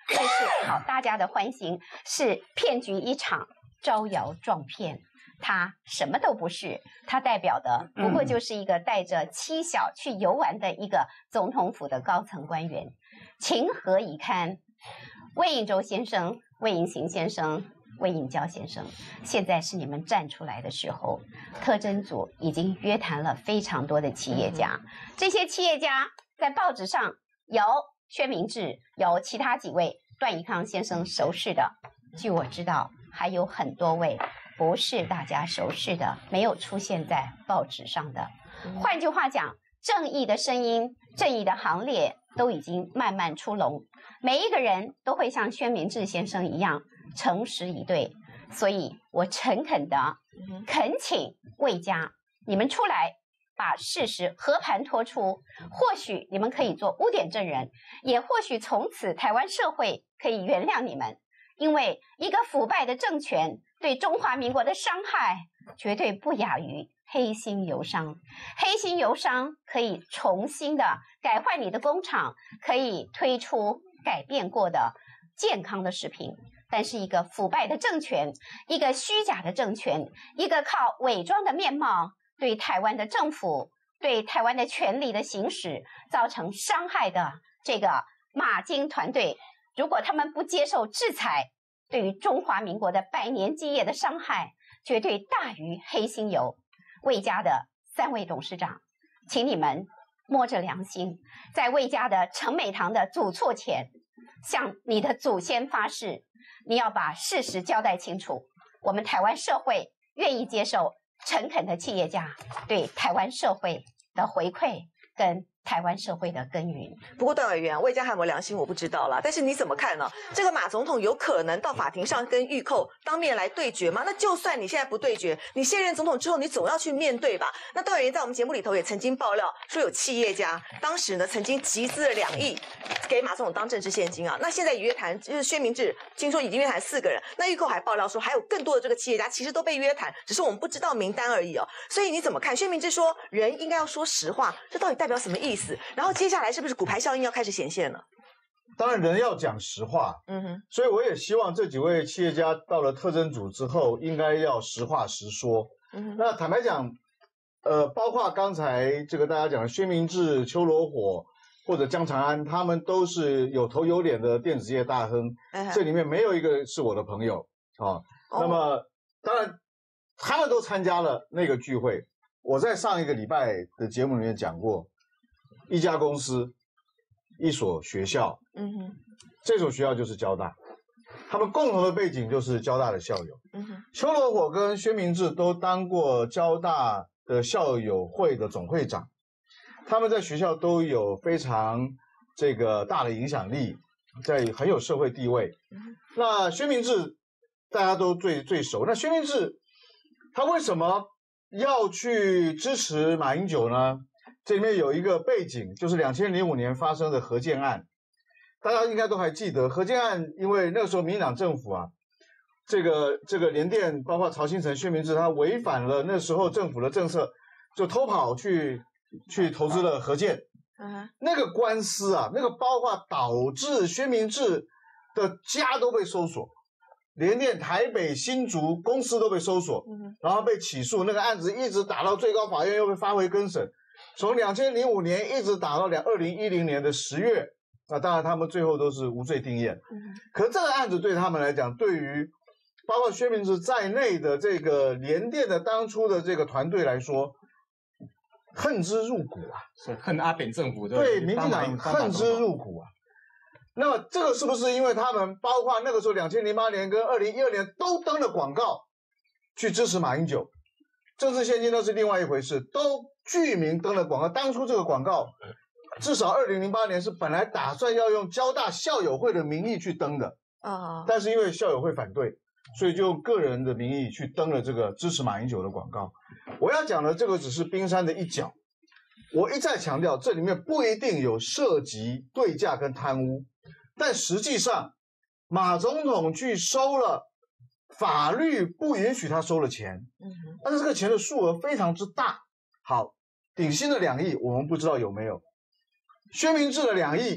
Speaker 4: 会是讨大家的欢心，是骗局一场，招摇撞骗。他什么都不是，他代表的不过就是一个带着妻小去游玩的一个总统府的高层官员，情何以堪？魏应洲先生、魏应行先生、魏应交先生，现在是你们站出来的时候。特侦组已经约谈了非常多的企业家，这些企业家在报纸上有薛明志，有其他几位段宜康先生熟识的，据我知道还有很多位不是大家熟识的，没有出现在报纸上的。换句话讲，正义的声音、正义的行列都已经慢慢出笼，每一个人都会像薛明志先生一样诚实以对。所以我诚恳的恳请魏家，你们出来把事实和盘托出，或许你们可以做污点证人，也或许从此台湾社会可以原谅你们。因为一个腐败的政权对中华民国的伤害绝对不亚于黑心油商。黑心油商可以重新的改换你的工厂，可以推出改变过的健康的食品，但是一个腐败的政权，一个虚假的政权，一个靠伪装的面貌，对台湾的政府、对台湾的权力的行使造成伤害的这个马金团队，如果他们不接受制裁，对于中华民国的百年基业的伤害绝对大于黑心油。魏家的三位董事长，请你们摸着良心，在魏家的陈美堂的祖厝前，向你的祖先发誓，你要把事实交代清楚。我们台湾社会愿意接受诚恳的企业家对台湾社会的回馈跟台湾社会的耕耘。
Speaker 2: 不过段委员，魏家还有没有良心我不知道啦，但是你怎么看呢？这个马总统有可能到法庭上跟玉蔻当面来对决吗？那就算你现在不对决，你卸任总统之后，你总要去面对吧？那段委员在我们节目里头也曾经爆料说，有企业家当时呢曾经集资了两亿给马总统当政治现金啊。那现在约谈就是薛明志，听说已经约谈四个人，那玉蔻还爆料说还有更多的这个企业家其实都被约谈，只是我们不知道名单而已哦。所以你怎么看？薛明志说人应该要说实话，这到底代表什么意思？然后接下来是不是骨牌效应要开始显现了？
Speaker 11: 当然，人要讲实话。
Speaker 2: 嗯哼，
Speaker 11: 所以我也希望这几位企业家到了特侦组之后，应该要实话实说。嗯哼，那坦白讲，呃，包括刚才这个大家讲的薛明志、邱罗火或者江长安，他们都是有头有脸的电子业大亨。嗯、这里面没有一个是我的朋友啊。哦、那么当然，他们都参加了那个聚会。我在上一个礼拜的节目里面讲过。一家公司，一所学校，嗯哼，这所学校就是交大，他们共同的背景就是交大的校友。嗯哼，邱罗火跟薛明志都当过交大的校友会的总会长，他们在学校都有非常这个大的影响力，在很有社会地位。嗯、那薛明志大家都最最熟，那薛明志他为什么要去支持马英九呢？这里面有一个背景，就是两千零五年发生的核建案，大家应该都还记得。核建案，因为那个时候民进党政府啊，这个这个联电，包括曹兴诚、薛明志，他违反了那时候政府的政策，就偷跑去去投资了核建。嗯，那个官司啊，那个包括导致薛明志的家都被搜索，联电台北、新竹公司都被搜索，然后被起诉，那个案子一直打到最高法院，又被发回更审。从两千零五年一直打到两二零一零年的十月，那当然他们最后都是无罪定谳。可是这个案子对他们来讲，对于包括薛明志在内的这个联电的当初的这个团队来说，恨之入骨啊！
Speaker 1: 是恨阿扁政府的
Speaker 11: 对民进党恨之入骨啊！那么这个是不是因为他们包括那个时候两千零八年跟二零一二年都登了广告去支持马英九？政治现金那是另外一回事，都具名登了广告。当初这个广告，至少二零零八年是本来打算要用交大校友会的名义去登的啊，但是因为校友会反对，所以就用个人的名义去登了这个支持马英九的广告。我要讲的这个只是冰山的一角，我一再强调，这里面不一定有涉及对价跟贪污，但实际上马总统去收了。法律不允许他收了钱，但是这个钱的数额非常之大。好，鼎新的两亿我们不知道有没有，薛明志的两亿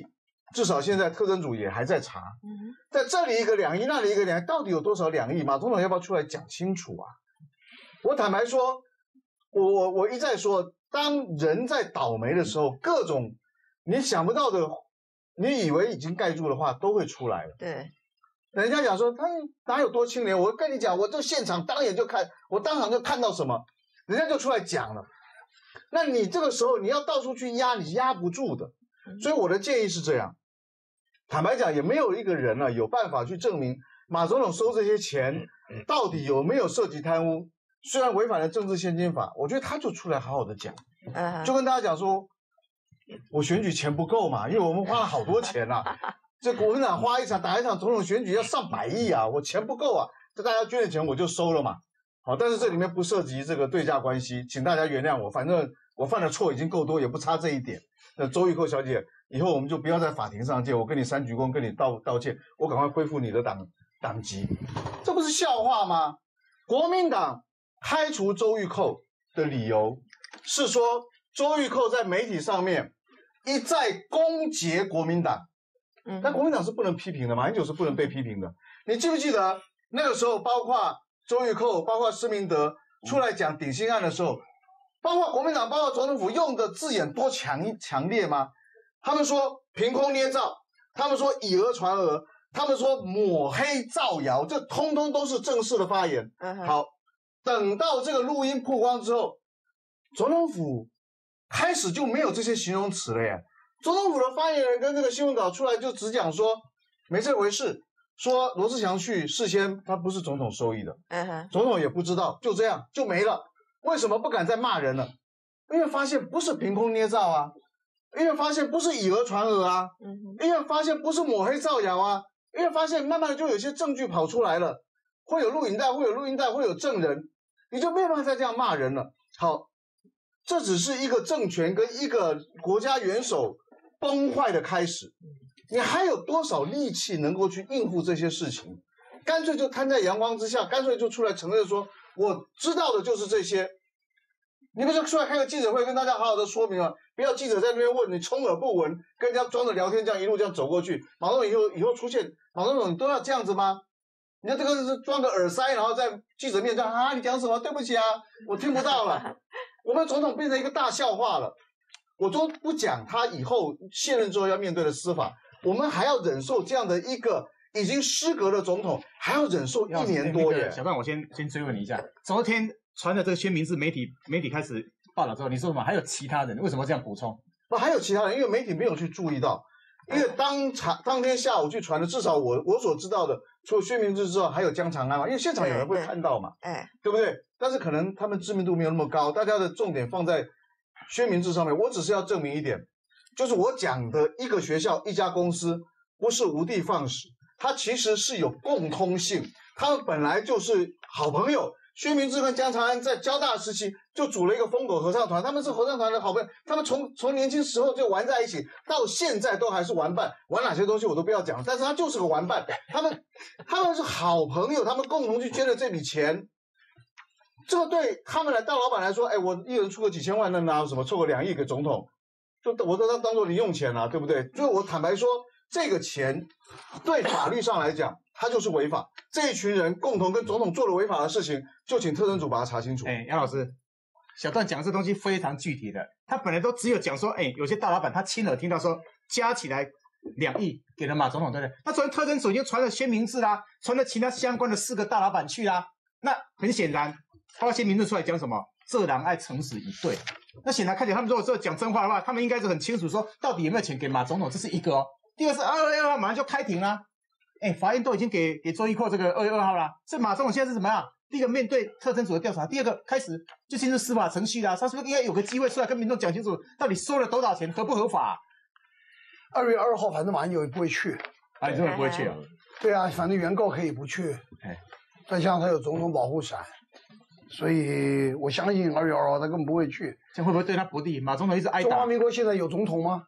Speaker 11: 至少现在特侦组也还在查，在这里一个两亿，那里一个两亿，到底有多少两亿？马总统要不要出来讲清楚啊？我坦白说，我我我一再说，当人在倒霉的时候，各种你想不到的，你以为已经盖住的话，都会出来了。
Speaker 2: 对，
Speaker 11: 人家讲说他哪有多清廉？我跟你讲，我这现场当眼就看，我当场就看到什么，人家就出来讲了。那你这个时候你要到处去压，你压不住的。所以我的建议是这样，坦白讲，也没有一个人啊有办法去证明马总统收这些钱到底有没有涉及贪污。虽然违反了政治献金法，我觉得他就出来好好的讲，就跟大家讲说，我选举钱不够嘛，因为我们花了好多钱啊，这国民党花一场打一场总统选举要上百亿啊，我钱不够啊，这大家捐的钱我就收了嘛。好，但是这里面不涉及这个对价关系，请大家原谅我，反正我犯的错已经够多，也不差这一点。那周玉蔻小姐，以后我们就不要在法庭上见，我跟你三鞠躬，跟你道道歉，我赶快恢复你的党党籍，这不是笑话吗？国民党开除周玉蔻的理由是说，周玉蔻在媒体上面一再攻讦国民党，但国民党是不能批评的，马英九是不能被批评的。你记不记得那个时候，包括周玉蔻，包括施明德出来讲顶新案的时候，包括国民党，包括总统府用的字眼多强强烈吗？他们说凭空捏造，他们说以讹传讹，他们说抹黑造谣，这通通都是正式的发言。好，等到这个录音曝光之后，总统府开始就没有这些形容词了耶。总统府的发言人跟这个新闻稿出来就只讲说没这回事，说罗志祥去事先他不是总统授意的，总统也不知道，就这样就没了。为什么不敢再骂人了？因为发现不是凭空捏造啊，因为发现不是以讹传讹啊，因为发现不是抹黑造谣啊，因为发现慢慢的就有些证据跑出来了，会有录影带，会有录音带，会有证人，你就没有办法再这样骂人了。好，这只是一个政权跟一个国家元首崩坏的开始，你还有多少力气能够去应付这些事情？干脆就摊在阳光之下，干脆就出来承认说，我知道的就是这些。你们就出来开个记者会，跟大家好好的说明啊，不要记者在那边问你充耳不闻，跟人家装着聊天，这样一路这样走过去。马总统以后以后出现，马总统你都要这样子吗？你看这个是装个耳塞，然后在记者面前啊，你讲什么？对不起啊，我听不到了。我们总统变成一个大笑话了。我都不讲他以后卸任之后要面对的司法，我们还要忍受这样的一个已经失格的总统，还要忍受一年多耶。
Speaker 1: 小段，我先先追问你一下，昨天传的这个宣明字媒体媒体开始报道之后，你说什么？还有其他人为什么这样补充？
Speaker 11: 不，还有其他人，因为媒体没有去注意到，因为当场当天下午去传的，至少我我所知道的，除了宣明字之后，还有江长安嘛，因为现场有人会看到嘛，
Speaker 2: 哎，
Speaker 11: 对不对？但是可能他们知名度没有那么高，大家的重点放在宣明字上面。我只是要证明一点，就是我讲的一个学校、一家公司不是无的放矢，它其实是有共通性，他们本来就是好朋友。薛明志跟江长安在交大时期就组了一个疯狗合唱团，他们是合唱团的好朋友，他们从从年轻时候就玩在一起，到现在都还是玩伴。玩哪些东西我都不要讲，但是他就是个玩伴，他们他们是好朋友，他们共同去捐了这笔钱。这个对他们来大老板来说，哎，我一人出个几千万，那哪有什么？凑个两亿给总统，就我都当当做零用钱了、啊，对不对？所以我坦白说，这个钱对法律上来讲，它就是违法。这一群人共同跟总统做了违法的事情，就请特侦组把它查清楚。
Speaker 1: 哎，杨老师，小段讲这东西非常具体的，他本来都只有讲说，哎，有些大老板他亲耳听到说加起来两亿给了马总统，对不对？那昨天特侦组已经传了宣明字啦，传了其他相关的四个大老板去啦。那很显然，包括宣明字出来讲什么？这人爱诚实以对。那显然看起来他们如果说讲真话的话，他们应该是很清楚说到底有没有钱给马总统，这是一个哦。第二是二月二号马上就开庭啦。哎，法院都已经给给周一蔻这个二月二号啦，所以马总统现在是怎么样？第一个面对特侦组的调查，第二个开始就进入司法程序啦。他是不是应该有个机会出来跟民众讲清楚，到底收了多少钱，合不合法、啊？
Speaker 15: 二月二号，反正马英九也不会去，
Speaker 1: 马英九也不会去啊。
Speaker 15: 对啊，反正原告可以不去，
Speaker 1: 哎，
Speaker 15: 再加上他有总统保护伞，所以我相信二月二号他根本不会去。
Speaker 1: 这会不会对他不利？马总统一直挨打。
Speaker 15: 中华民国现在有总统吗？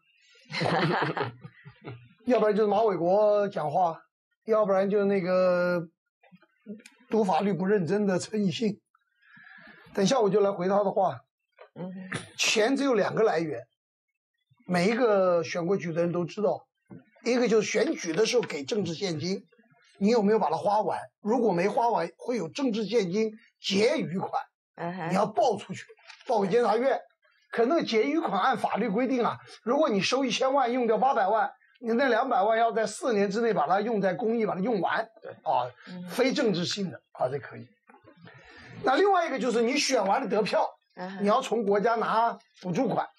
Speaker 15: 要不然就是马伟国讲话。要不然就那个读法律不认真的陈以信。等下我就来回他的话。钱只有两个来源，每一个选过举的人都知道， 一个就是选举的时候给政治现金，你有没有把它花完？如果没花完，会有政治现金结余款，你要报出去，报给检察院。可那个结余款按法律规定啊，如果你收一千万，用掉八百万，你那两百万要在四年之内把它用在公益，把它用完。对啊，非政治性的啊，这可以。那另外一个就是你选完了得票，你要从国家拿补助款。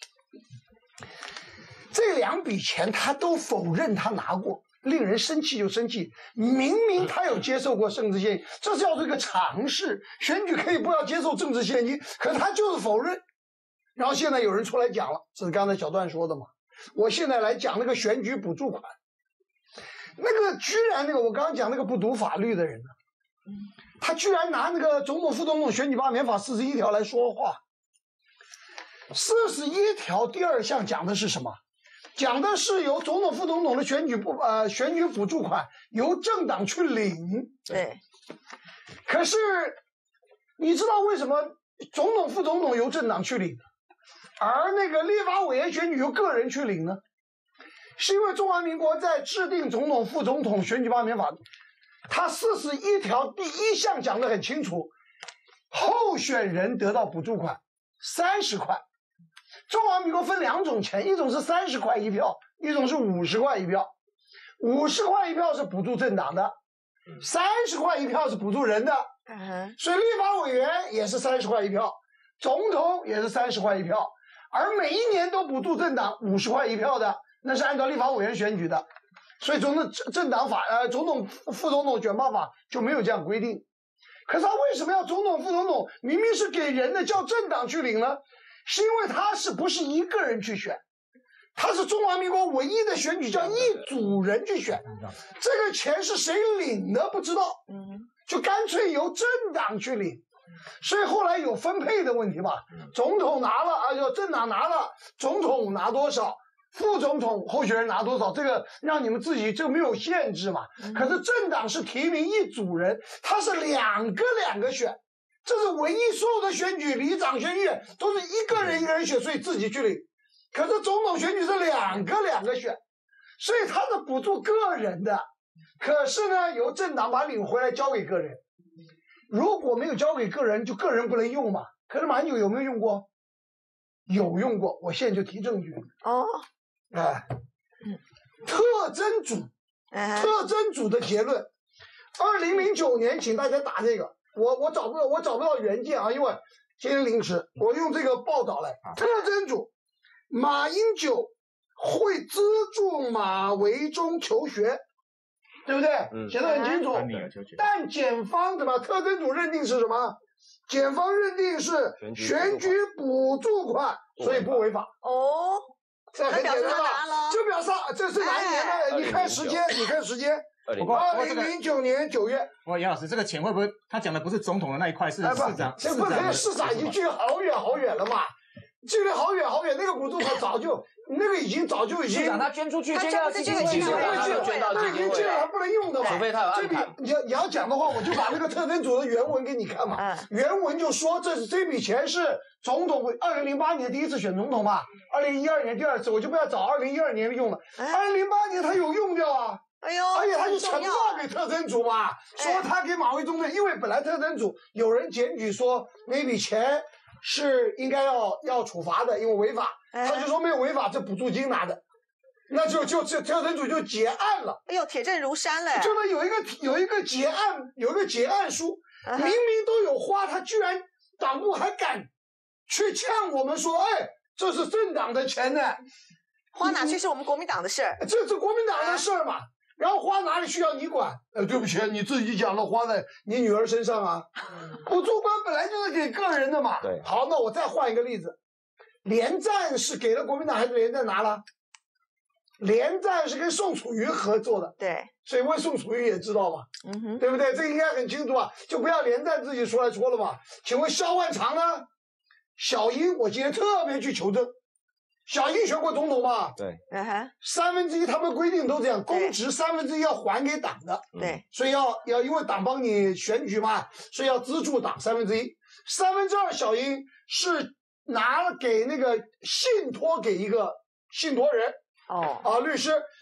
Speaker 15: 这两笔钱他都否认他拿过，令人生气就生气。明明他有接受过政治现金，这是叫做一个常识。选举可以不要接受政治现金，可他就是否认。然后现在有人出来讲了，这是刚才小段说的嘛。我现在来讲那个选举补助款，那个居然那个我刚刚讲那个不读法律的人呢，他居然拿那个总统副总统选举罢免法四十一条来说话。四十一条第二项讲的是什么？讲的是由总统副总统的选举补呃选举补助款由政党去领。
Speaker 2: 对。
Speaker 15: 可是你知道为什么总统副总统由政党去领，而那个立法委员选举由个人去领呢？是因为中华民国在制定总统副总统选举罢免法，它四十一条第一项讲得很清楚，候选人得到补助款三十块。中华民国分两种钱，一种是三十块一票，一种是五十块一票。五十块一票是补助政党的，三十块一票是补助人的。所以立法委员也是三十块一票，总统也是三十块一票，而每一年都补助政党五十块一票的，那是按照立法委员选举的。所以总统政党法呃总统副总统选罢法就没有这样规定。可是他为什么要总统副总统明明是给人的叫政党去领呢？是因为他是不是一个人去选，他是中华民国唯一的选举叫一组人去选，这个钱是谁领的不知道，就干脆由政党去领。所以后来有分配的问题嘛，总统拿了啊，就政党拿了，总统拿多少，副总统候选人拿多少，这个让你们自己，这个没有限制嘛。可是政党是提名一组人，他是两个两个选，这是唯一所有的选举，里长选举都是一个人一个人选，所以自己去领。可是总统选举是两个两个选，所以他是补助个人的，可是呢由政党把领回来交给个人。如果没有交给个人，就个人不能用嘛。可是马英九有没有用过？有用过，我现在就提证据。
Speaker 2: 哦，
Speaker 15: 哎，特征组，特征组的结论，二零零九年，请大家打这个，我我找不到，我找不到原件啊，因为今天临时，我用这个报道来。特征组，马英九会资助马维中求学。对不对？嗯，写得很清楚。但检方怎么特征组认定是什么？检方认定是选举补助款，所以不违法。
Speaker 2: 哦，
Speaker 15: 这很简单吧？就表示这是哪一年的？你看时间，你看时间。二零零九年九月。
Speaker 1: 我杨老师，这个钱会不会他讲的不是总统的那一块，是市长？
Speaker 15: 这不跟市长已经距离好远好远了嘛？距离好远好远，那个补助款早就，那个已经早就已经，
Speaker 5: 市长他捐出去，捐到基金会去了，
Speaker 15: 那已经捐了，还不能用的嘛。
Speaker 12: 除非他有安排。
Speaker 15: 你要你要讲的话，我就把那个特征组的原文给你看嘛。原文就说这是这笔钱是总统二零零八年第一次选总统嘛，二零一二年第二次，我就不要找二零一二年用了。二零零八年他有用掉啊。
Speaker 2: 哎呦，
Speaker 15: 而且他就呈报给特征组嘛，说他给马维中的，因为本来特征组有人检举说那笔钱是应该要要处罚的，因为违法，他就说没有违法，这补助金拿的，那就就这特征组就结案了。
Speaker 2: 哎呦，铁证如山嘞！
Speaker 15: 就是有一个有一个结案，有一个结案书，明明都有花，他居然党部还敢去呛我们说，哎，这是政党的钱呢，
Speaker 2: 花哪去是我们国民党的事儿，
Speaker 15: 这是国民党的事儿嘛。然后花哪里需要你管？呃，对不起，你自己讲了，花在你女儿身上啊。补助款本来就是给个人的嘛。
Speaker 5: 对。
Speaker 15: 好，那我再换一个例子，连战是给了国民党还是连战拿了？连战是跟宋楚瑜合作的。
Speaker 2: 对。
Speaker 15: 所以问宋楚瑜也知道嘛。
Speaker 2: 嗯哼。
Speaker 15: 对不对？这个应该很清楚啊，就不要连战自己说来说了嘛。请问萧万长呢？小英，我今天特别去求证。小英选过总统嘛？
Speaker 5: 对，
Speaker 15: 三分之一他们规定都这样，公职三分之一要还给党的，
Speaker 2: 对，
Speaker 15: 所以要要因为党帮你选举嘛，所以要资助党三分之一，三分之二小英是拿了给那个信托给一个信托人，
Speaker 2: 哦，
Speaker 15: 啊律师，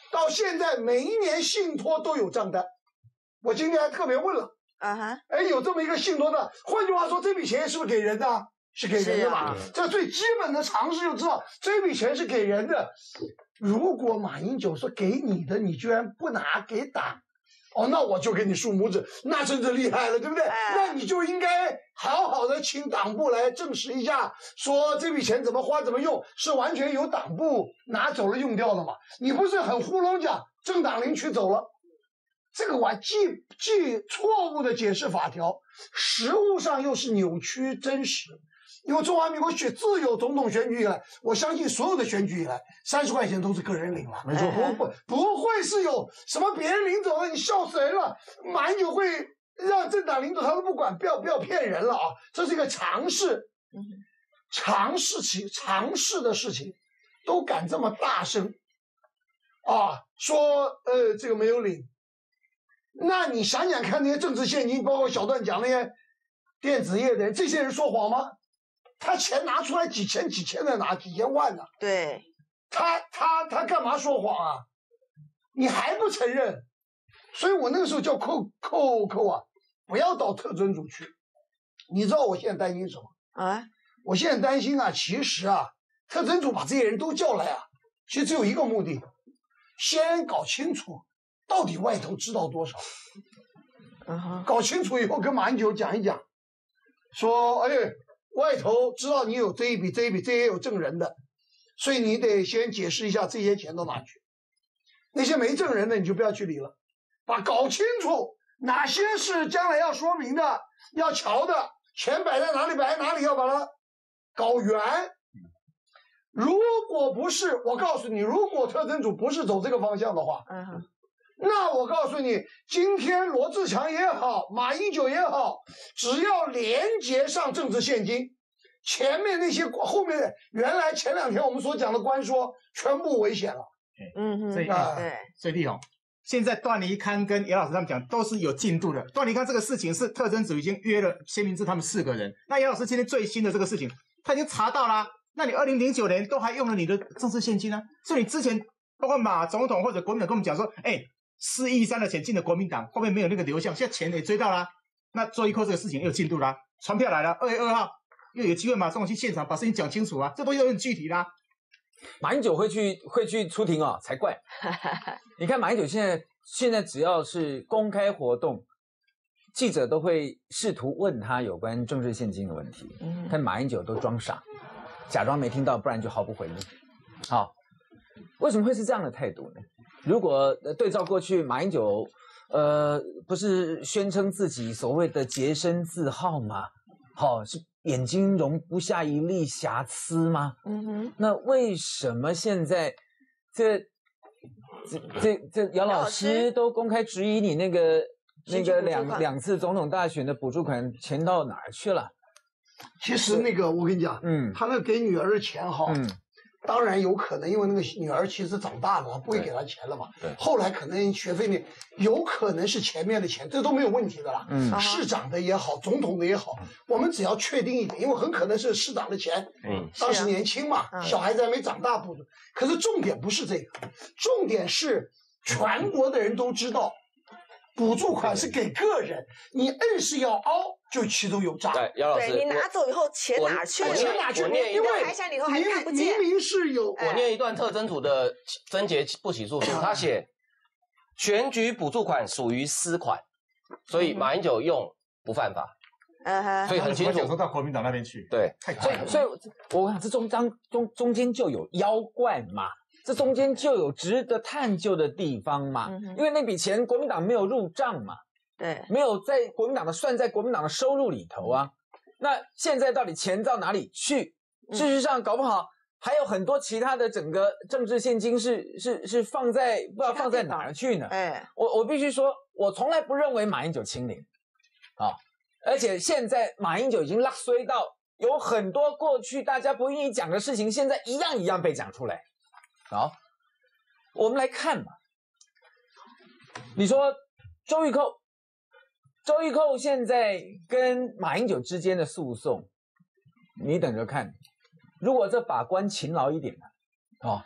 Speaker 15: 到现在每一年信托都有账单。我今天还特别问了，
Speaker 2: 啊哈，
Speaker 15: 哎，有这么一个信托的，换句话说，这笔钱是不是给人的？是给人的嘛？这最基本的常识就知道，这笔钱是给人的。如果马英九说给你的，你居然不拿给党，哦，那我就给你竖拇指，那真是厉害了，对不对？
Speaker 2: 哎、
Speaker 15: 那你就应该好好的请党部来证实一下，说这笔钱怎么花怎么用，是完全由党部拿走了用掉了嘛？你不是很糊弄讲政党领取走了？这个我既既错误的解释法条，实务上又是扭曲真实。因为中华民国选自有总统选举以来，我相信所有的选举以来，三十块钱都是个人领了，
Speaker 11: 没错，
Speaker 15: 不不不会是有什么别人领走了，你笑死人了。马英九会让政党领走，他都不管，不要不要骗人了啊！这是一个常识，常识情常识的事情，都敢这么大声啊，说呃这个没有领。那你想想看，那些政治现金，包括小段讲那些电子业的人，这些人说谎吗？他钱拿出来几千几千的拿，几千万呢？
Speaker 2: 对，
Speaker 15: 他他他干嘛说谎啊？你还不承认？所以我那个时候叫寇寇寇啊，不要到特侦组去。你知道我现在担心什么
Speaker 2: 啊？
Speaker 15: 我现在担心啊，其实啊，特侦组把这些人都叫来啊，其实只有一个目的，先搞清楚到底外头知道多少。
Speaker 2: 嗯、
Speaker 15: 搞清楚以后跟马英九讲一讲，说哎。外头知道你有这一笔这一笔，这也有证人的，所以你得先解释一下这些钱都哪去。那些没证人的你就不要去理了，把搞清楚哪些是将来要说明的、要瞧的，钱摆在哪里摆在哪里，要把它搞圆。如果不是，我告诉你，如果特侦组不是走这个方向的话，
Speaker 2: 嗯，
Speaker 15: 那我告诉你，今天罗志强也好，马英九也好，只要连接上政治现金，前面那些后面原来前两天我们所讲的官说，全部危险了。
Speaker 2: 嗯嗯，
Speaker 1: 所以
Speaker 15: 啊，
Speaker 2: 对，
Speaker 1: 所以立宏，现在段宜康跟姚老师他们讲都是有进度的。段宜康这个事情是特侦组已经约了谢明志他们四个人，那姚老师今天最新的这个事情，他已经查到啦。那你二零零九年都还用了你的政治现金啊？所以你之前包括马总统或者国民党跟我们讲说，哎。四亿三的钱进了国民党，后面没有那个流向，现在钱也追到啦。那周一蔻这个事情又有进度啦，传票来了，二月二号又有机会马上去现场把事情讲清楚啊，这东西都很具体啦。
Speaker 10: 马英九会去会去出庭哦，才怪！你看马英九现在现在只要是公开活动，记者都会试图问他有关政治现金的问题，嗯，看马英九都装傻，假装没听到，不然就毫不回应。好，为什么会是这样的态度呢？如果对照过去，马英九，呃，不是宣称自己所谓的洁身自好吗？好、哦，是眼睛容不下一粒瑕疵吗？
Speaker 2: 嗯哼。
Speaker 10: 那为什么现在这这这这姚老师都公开质疑你那个那个两两次总统大选的补助款钱到哪儿去了？
Speaker 15: 其实那个我跟你讲，
Speaker 10: 嗯，
Speaker 15: 他那给女儿的钱哈，
Speaker 10: 嗯。
Speaker 15: 当然有可能，因为那个女儿其实长大了，不会给她钱了嘛。
Speaker 10: 对。
Speaker 15: 后来可能学费呢，有可能是前面的钱，这都没有问题的啦。
Speaker 10: 嗯。
Speaker 15: 市长的也好，总统的也好，我们只要确定一点，因为很可能是市长的钱。
Speaker 12: 嗯。
Speaker 15: 当时年轻嘛，
Speaker 2: 啊、
Speaker 15: 小孩子还没长大不。可是重点不是这个，重点是全国的人都知道，补助款是给个人，你硬是要凹。就其中有诈，
Speaker 12: 对，姚老师，
Speaker 2: 对你拿走以后钱哪去了？
Speaker 15: 钱哪去？
Speaker 2: 因为台下里头还看不见。
Speaker 15: 明明是有，
Speaker 12: 我念一段特侦组的侦结不起诉书，他写选举补助款属于私款，所以马英九用不犯法。
Speaker 2: 嗯哼，
Speaker 1: 所以很清楚说到国民党那边去。
Speaker 12: 对，
Speaker 10: 所以所以我讲这中间中中间就有妖怪嘛。这中间就有值得探究的地方嘛，嗯、因为那笔钱国民党没有入账嘛。
Speaker 2: 对，
Speaker 10: 没有在国民党的算在国民党的收入里头啊。那现在到底钱到哪里去？事实上，搞不好还有很多其他的整个政治现金是是是放在不知道放在哪儿去呢？
Speaker 2: 哎，
Speaker 10: 我我必须说，我从来不认为马英九清零啊，而且现在马英九已经拉衰到有很多过去大家不愿意讲的事情，现在一样一样被讲出来。好，我们来看嘛。你说周玉蔻。周玉蔻现在跟马英九之间的诉讼，你等着看。如果这法官勤劳一点呢，哦，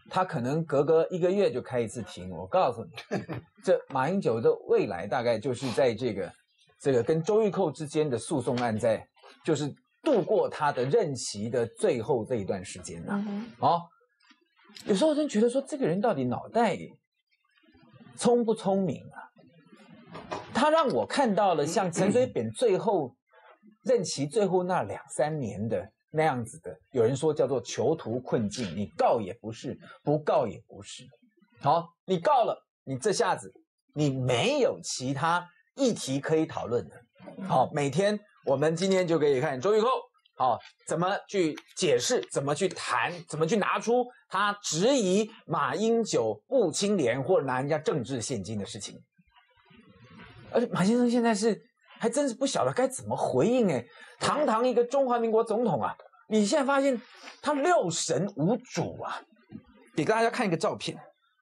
Speaker 10: 他可能隔个一个月就开一次庭。我告诉你，这马英九的未来大概就是在这个这个跟周玉蔻之间的诉讼案在，就是度过他的任期的最后这一段时间呐、啊。嗯、哦，有时候真觉得说这个人到底脑袋聪不聪明啊？他让我看到了像陈水扁最后任期最后那两三年的那样子的，有人说叫做囚徒困境，你告也不是，不告也不是。好，你告了，你这下子你没有其他议题可以讨论的。好，每天我们今天就可以看周玉蔻，好，怎么去解释，怎么去谈，怎么去拿出他质疑马英九不清廉或者拿人家政治现金的事情。而且马先生现在是还真是不晓得该怎么回应哎，堂堂一个中华民国总统啊，你现在发现他六神无主啊。给大家看一个照片，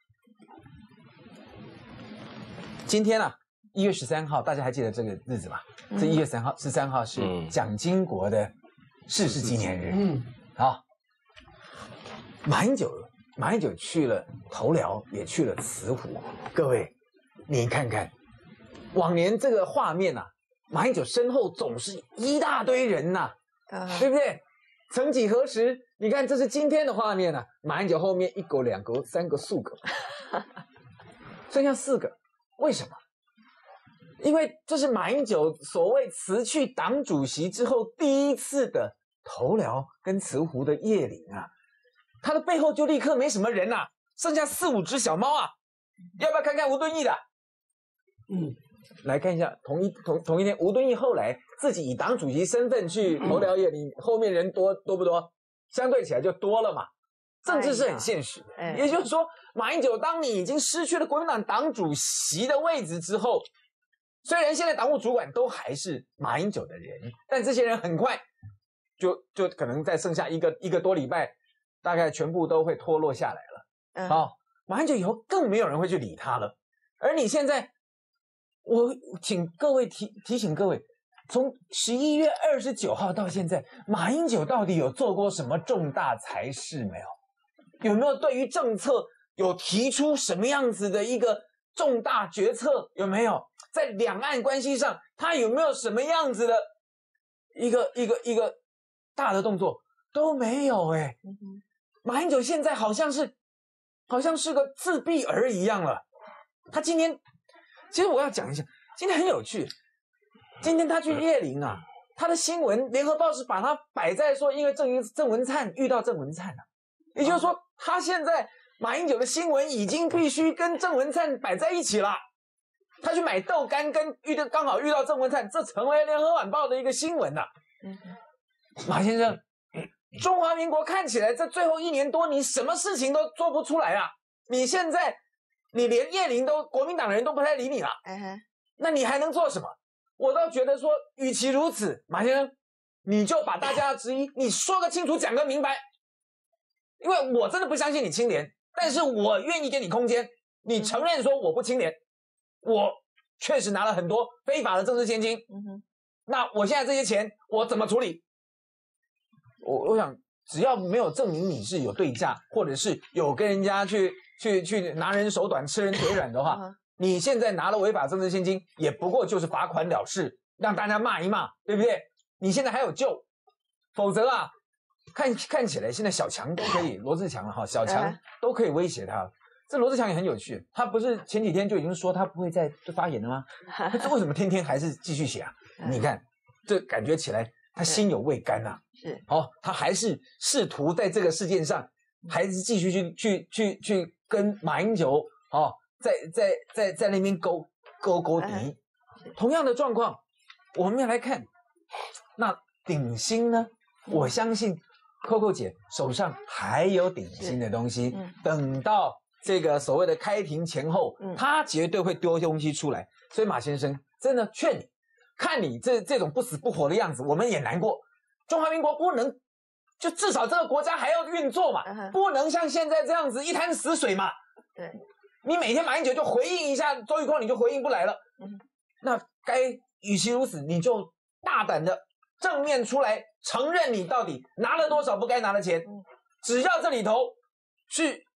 Speaker 10: 今天啊，一月十三号，大家还记得这个日子吧？嗯、这一月三号、十三号是蒋经国的逝世纪念日。嗯，好，马英九，马英九去了头寮，也去了慈湖。各位，你看看。往年这个画面啊，马英九身后总是一大堆人呐、啊， uh, 对不对？曾几何时，你看这是今天的画面啊，马英九后面一狗、两狗、三个、四个，剩下四个，为什么？因为这是马英九所谓辞去党主席之后第一次的头寮跟慈湖的夜临啊，他的背后就立刻没什么人啊，剩下四五只小猫啊，要不要看看吴敦义的？嗯。来看一下，同一同同一天，吴敦义后来自己以党主席身份去头寮夜临，后面人多多不多？相对起来就多了嘛。政治是很现实的，哎、也就是说，马英九，当你已经失去了国民党党主席的位置之后，虽然现在党务主管都还是马英九的人，但这些人很快就就可能在剩下一个一个多礼拜，大概全部都会脱落下来了。嗯、好，马英九以后更没有人会去理他了，而你现在。我请各位提提醒各位，从十一月二十九号到现在，马英九到底有做过什么重大才事没有？有没有对于政策有提出什么样子的一个重大决策？有没有在两岸关系上，他有没有什么样子的一个一个一个大的动作？都没有哎、欸。马英九现在好像是好像是个自闭儿一样了。他今天。其实我要讲一下，今天很有趣。今天他去夜临啊，他的新闻，《联合报》是把他摆在说，因为郑郑文灿遇到郑文灿了、啊，也就是说，他现在马英九的新闻已经必须跟郑文灿摆在一起了。他去买豆干，跟遇到刚好遇到郑文灿，这成为《联合晚报》的一个新闻了、啊。马先生，中华民国看起来这最后一年多，你什么事情都做不出来啊！你现在。你连叶林都国民党人都不太理你了，uh-huh. 那你还能做什么？我倒觉得说，与其如此，马先生，你就把大家的质疑，你说个清楚，讲个明白。因为我真的不相信你清廉，但是我愿意给你空间，你承认说我不清廉，我确实拿了很多非法的政治现金。Uh-huh. 那我现在这些钱我怎么处理？我我想，只要没有证明你是有对价，或者是有跟人家去。去去拿人手短吃人腿软的话，你现在拿了违法政治现金，也不过就是罚款了事，让大家骂一骂，对不对？你现在还有救，否则啊，看看起来现在小强都可以，罗志强哈，小强都可以威胁他。这罗志强也很有趣，他不是前几天就已经说他不会再发言了吗？这为什么天天还是继续写啊？你看，这感觉起来他心有未甘啊。是，哦，他还是试图在这个事件上，还是继续去去去去。跟马英九哦，在在在在那边勾勾勾敌，同样的状况，我们要来看，那顶新呢？我相信 Coco 姐手上还有顶新的东西，嗯、等到这个所谓的开庭前后，嗯、她绝对会丢东西出来。所以马先生真的劝你，看你这这种不死不活的样子，我们也难过。中华民国不能。就至少这个国家还要运作嘛， uh-huh. 不能像现在这样子一滩死水嘛。对，你每天马英九就回应一下周玉蔻，你就回应不来了。嗯，那该与其如此，你就大胆的正面出来承认你到底拿了多少不该拿的钱。嗯，只要这里头是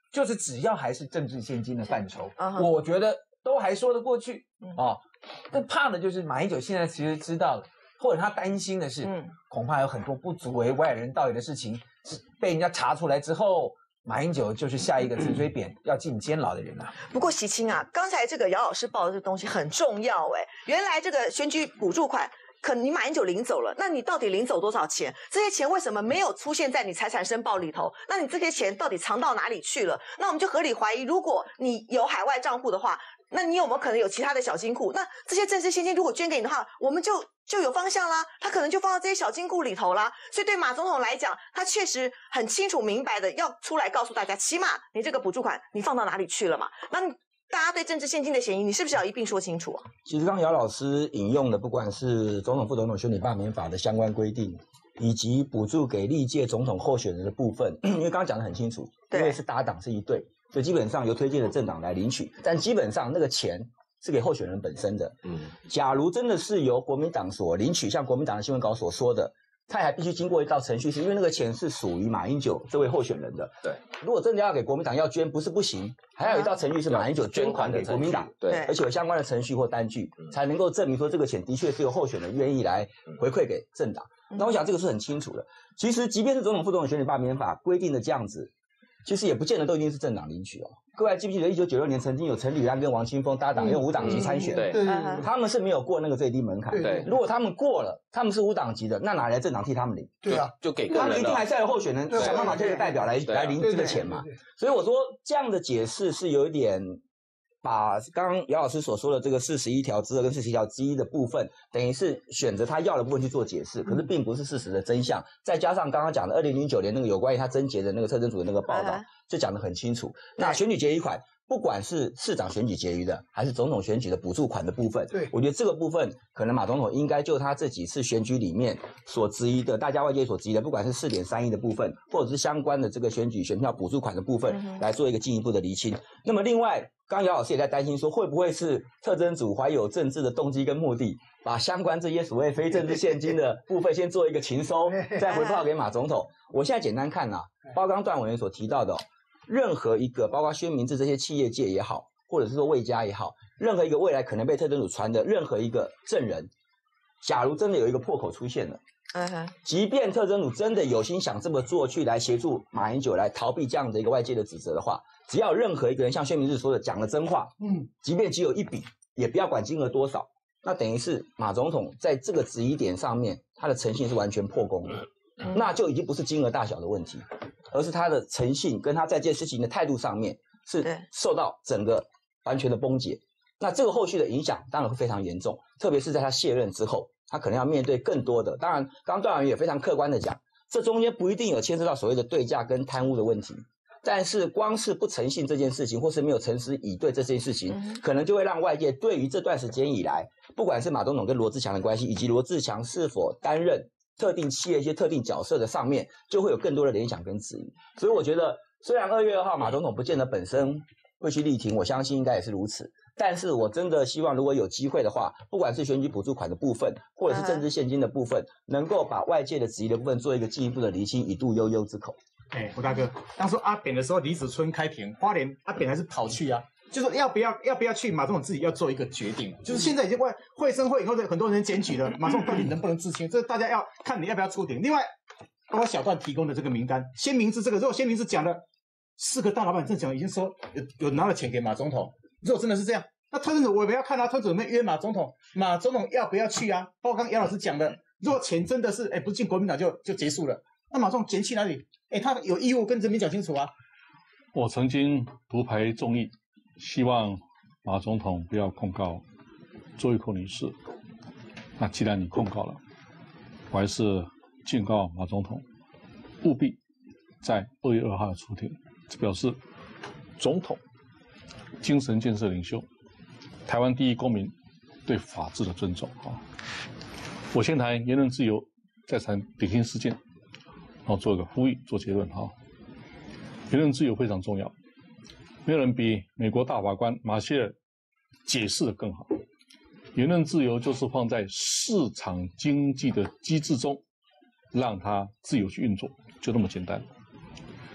Speaker 10: 就是只要还是政治现金的范畴，
Speaker 2: 嗯
Speaker 10: 我觉得都还说得过去哦。但怕的就是马英九现在其实知道了，或者他担心的是，
Speaker 2: 嗯
Speaker 10: 恐怕有很多不足为外人道也的事情，被人家查出来之后。马英九就是下一个陈水扁要进监牢的人啊。
Speaker 2: 不过习清啊，刚才这个姚老师报的这个东西很重要哎。原来这个选举补助款，可你马英九领走了，那你到底领走多少钱？这些钱为什么没有出现在你财产申报里头？那你这些钱到底藏到哪里去了？那我们就合理怀疑，如果你有海外账户的话，那你有没有可能有其他的小金库？那这些政治现金如果捐给你的话，我们就就有方向啦，他可能就放到这些小金库里头啦。所以对马总统来讲，他确实很清楚明白的要出来告诉大家，起码你这个补助款你放到哪里去了嘛？那你大家对政治现金的嫌疑，你是不是要一并说清楚啊？
Speaker 5: 其实刚刚姚老师引用的，不管是总统、副总统选举罢免法的相关规定，以及补助给历届总统候选人的部分，因为刚刚讲得很清楚，因为是搭档是一对，所以基本上由推荐的政党来领取，但基本上那个钱是给候选人本身的。嗯，假如真的是由国民党所领取，像国民党的新闻稿所说的，他还必须经过一道程序，是因为那个钱是属于马英九这位候选人的。
Speaker 12: 对，
Speaker 5: 如果真的要给国民党要捐，不是不行，还有一道程序是马英九捐款给国民党，
Speaker 12: 对，
Speaker 5: 而且有相关的程序或单据，才能够证明说这个钱的确是由候选人愿意来回馈给政党。那我想这个是很清楚的。其实，即便是总统、副总统选举罢免法规定的这样子，其实也不见得都一定是政党领取哦。各位还记不记得一九九六年曾经有陈履安跟王清峰搭档用无党籍参选？
Speaker 12: 对，
Speaker 5: 他们是没有过那个最低门槛。
Speaker 12: 对，
Speaker 5: 如果他们过了，他们是无党籍的，那哪来政党替他们领？
Speaker 15: 对啊，
Speaker 12: 就给
Speaker 5: 他们一定还是要有候选人想办法推个代表来来领这个钱嘛。所以我说这样的解释是有一点。把刚刚姚老师所说的这个四十一条之二跟四十一条之一的部分，等于是选择他要的部分去做解释，可是并不是事实的真相。再加上刚刚讲的二零零九年那个有关于他贞节的那个特侦组的那个报道，就讲得很清楚。那选举结余款，不管是市长选举结余的，还是总统选举的补助款的部分，对，我觉得这个部分可能马总统应该就他这几次选举里面所质疑的，大家外界所质疑的，不管是四点三亿的部分，或者是相关的这个选举选票补助款的部分，嗯、来做一个进一步的厘清。那么另外，刚刚姚老师也在担心说，会不会是特侦组怀有政治的动机跟目的，把相关这些所谓非政治现金的部分先做一个勤收，再回报给马总统？我现在简单看啊，包括刚刚段委员所提到的、哦，任何一个包括薛明志这些企业界也好，或者是说魏家也好，任何一个未来可能被特侦组传的任何一个证人，假如真的有一个破口出现了，嗯，即便特侦组真的有心想这么做，去来协助马英九来逃避这样的一个外界的指责的话，只要任何一个人像薛明志说的讲了真话，嗯，即便只有一笔，也不要管金额多少，那等于是马总统在这个质疑点上面，他的诚信是完全破功的，嗯、那就已经不是金额大小的问题，而是他的诚信跟他在这件事情的态度上面是受到整个完全的崩解。那这个后续的影响当然会非常严重，特别是在他卸任之后，他可能要面对更多的。当然，刚刚段委员也非常客观的讲，这中间不一定有牵涉到所谓的对价跟贪污的问题，但是光是不诚信这件事情，或是没有诚实以对这件事情，嗯、可能就会让外界对于这段时间以来，不管是马总统跟罗智强的关系，以及罗智强是否担任特定企业一些特定角色的上面，就会有更多的联想跟质疑。所以我觉得，虽然二月二号马总统不见得本身会去力挺，我相信应该也是如此。但是我真的希望，如果有机会的话，不管是选举补助款的部分，或者是政治现金的部分，能够把外界的质疑的部分做一个进一步的厘清，以度悠悠之口。
Speaker 1: 哎、欸，胡大哥，当初阿扁的时候，李子春开庭，花莲阿扁还是跑去啊，就是要不要要不要去，马总统自己要做一个决定。就是现在已经外会生会以后的很多人检举了，马总统到底能不能自清，这大家要看你要不要出庭。另外，包括小段提供的这个名单，先明志这个，如果先明志讲了四个大老板正讲已经说有有拿了钱给马总统，如果真的是这样。那特侦组我们要看他特侦组有没有约马总统，马总统要不要去啊？包括刚刚杨老师讲的，如果钱真的是哎不进国民党就就结束了，那马总统钱去哪里？哎，他有义务跟人民讲清楚啊。
Speaker 13: 我曾经独排众议，希望马总统不要控告周玉蔻女士。那既然你控告了，我还是警告马总统，务必在二月二号出庭。这表示总统精神建设领袖，台湾第一公民对法治的尊重啊！我先谈言论自由，再谈顶新事件，然后做一个呼吁，做结论哈。言论自由非常重要，没有人比美国大法官马歇尔解释的更好。言论自由就是放在市场经济的机制中，让它自由去运作，就那么简单。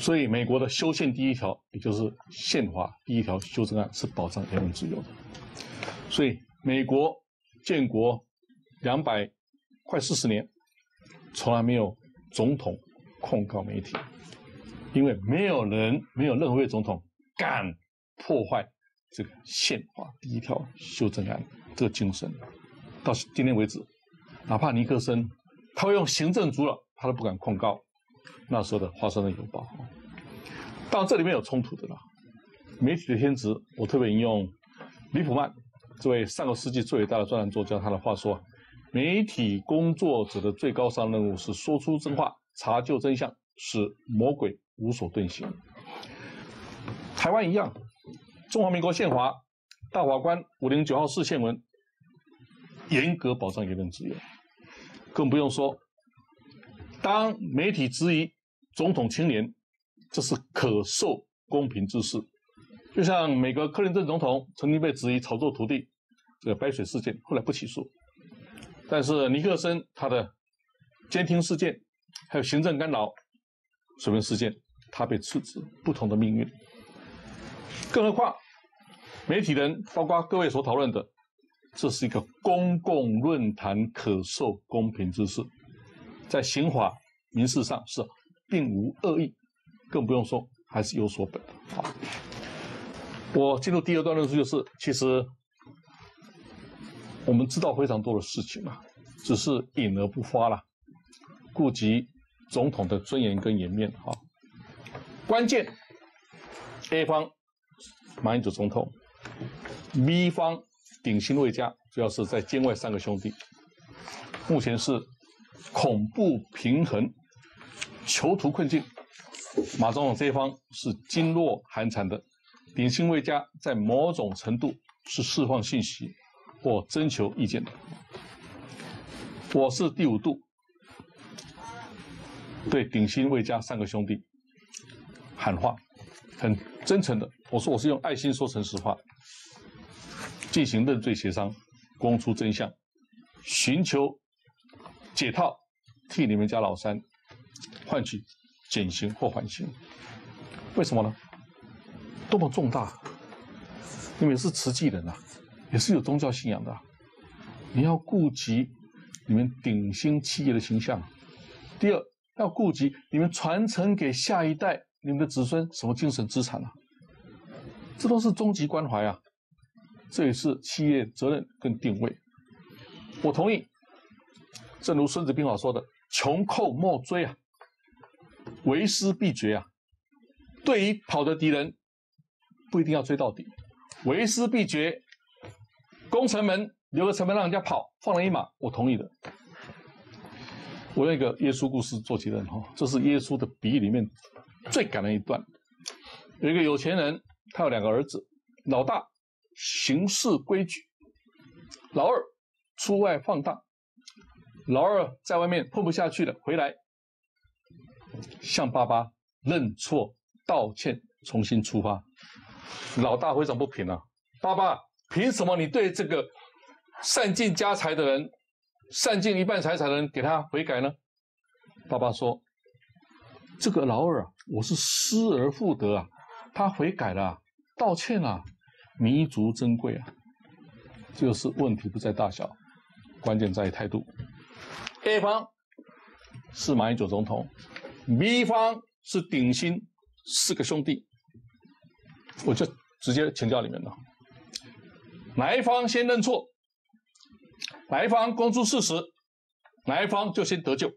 Speaker 13: 所以美国的修宪第一条，也就是宪法第一条修正案，是保障言论自由的。所以美国建国两百快四十年，从来没有总统控告媒体，因为没有人，没有任何一位总统敢破坏这个宪法第一条修正案这个精神。到今天为止，哪怕尼克森他会用行政主导，他都不敢控告那时候的《华盛顿邮报》。当然这里面有冲突的啦。媒体的天职，我特别引用李普曼这位上个世纪最伟大的专栏作家他的话说：媒体工作者的最高尚任务是说出真话，查究真相，使魔鬼无所遁形。台湾一样，中华民国宪法大法官五零九号释宪文严格保障言论自由，更不用说当媒体质疑总统清廉，这是可受公平之事。就像美国克林顿总统曾经被质疑炒作土地这个白水事件，后来不起诉，但是尼克森他的监听事件还有行政干扰水门事件，他被斥责，不同的命运。更何况媒体人包括各位所讨论的，这是一个公共论坛，可受公平之事，在刑法民事上是并无恶意，更不用说还是有所本的。好，我进入第二段论述，就是其实我们知道非常多的事情啊，只是隐而不发啦，顾及总统的尊严跟颜面。哈，关键 A 方马英九总统 ，B 方鼎新卫家，主要是在监外三个兄弟，目前是恐怖平衡，囚徒困境。马总统这一方是噤若寒蝉的，鼎新卫家在某种程度是释放信息或征求意见的。我是第五度对鼎新卫家三个兄弟喊话，很真诚的，我说我是用爱心说诚实话，进行认罪协商，供出真相，寻求解套，替你们家老三换取减刑或缓刑。为什么呢？多么重大！你们是慈济人啊，也是有宗教信仰的、啊，你要顾及你们鼎新企业的形象。第二，要顾及你们传承给下一代、你们的子孙什么精神资产啊？这都是终极关怀啊！这也是企业责任跟定位。我同意，正如《孙子兵法》说的：“穷寇莫追啊，为师必决啊。”对于跑的敌人，不一定要追到底，为师必决。攻城门，留个城门让人家跑，放了一马，我同意的。我用一个耶稣故事做结论哈，这是耶稣的比喻里面最感人一段。有一个有钱人，他有两个儿子，老大行事规矩，老二出外放荡。老二在外面混不下去了，回来向爸爸认错道歉，重新出发。老大非常不平啊，爸爸，凭什么你对这个散尽家财的人，散尽一半财产的人给他悔改呢？爸爸说，这个老二啊，我是失而复得啊，他悔改了，道歉了，弥足珍贵啊。这就是问题不在大小，关键在于态度。A 方是马英九总统， B 方是鼎新四个兄弟，我就直接请教你们了，哪一方先认错，哪一方公诸事实，哪一方就先得救。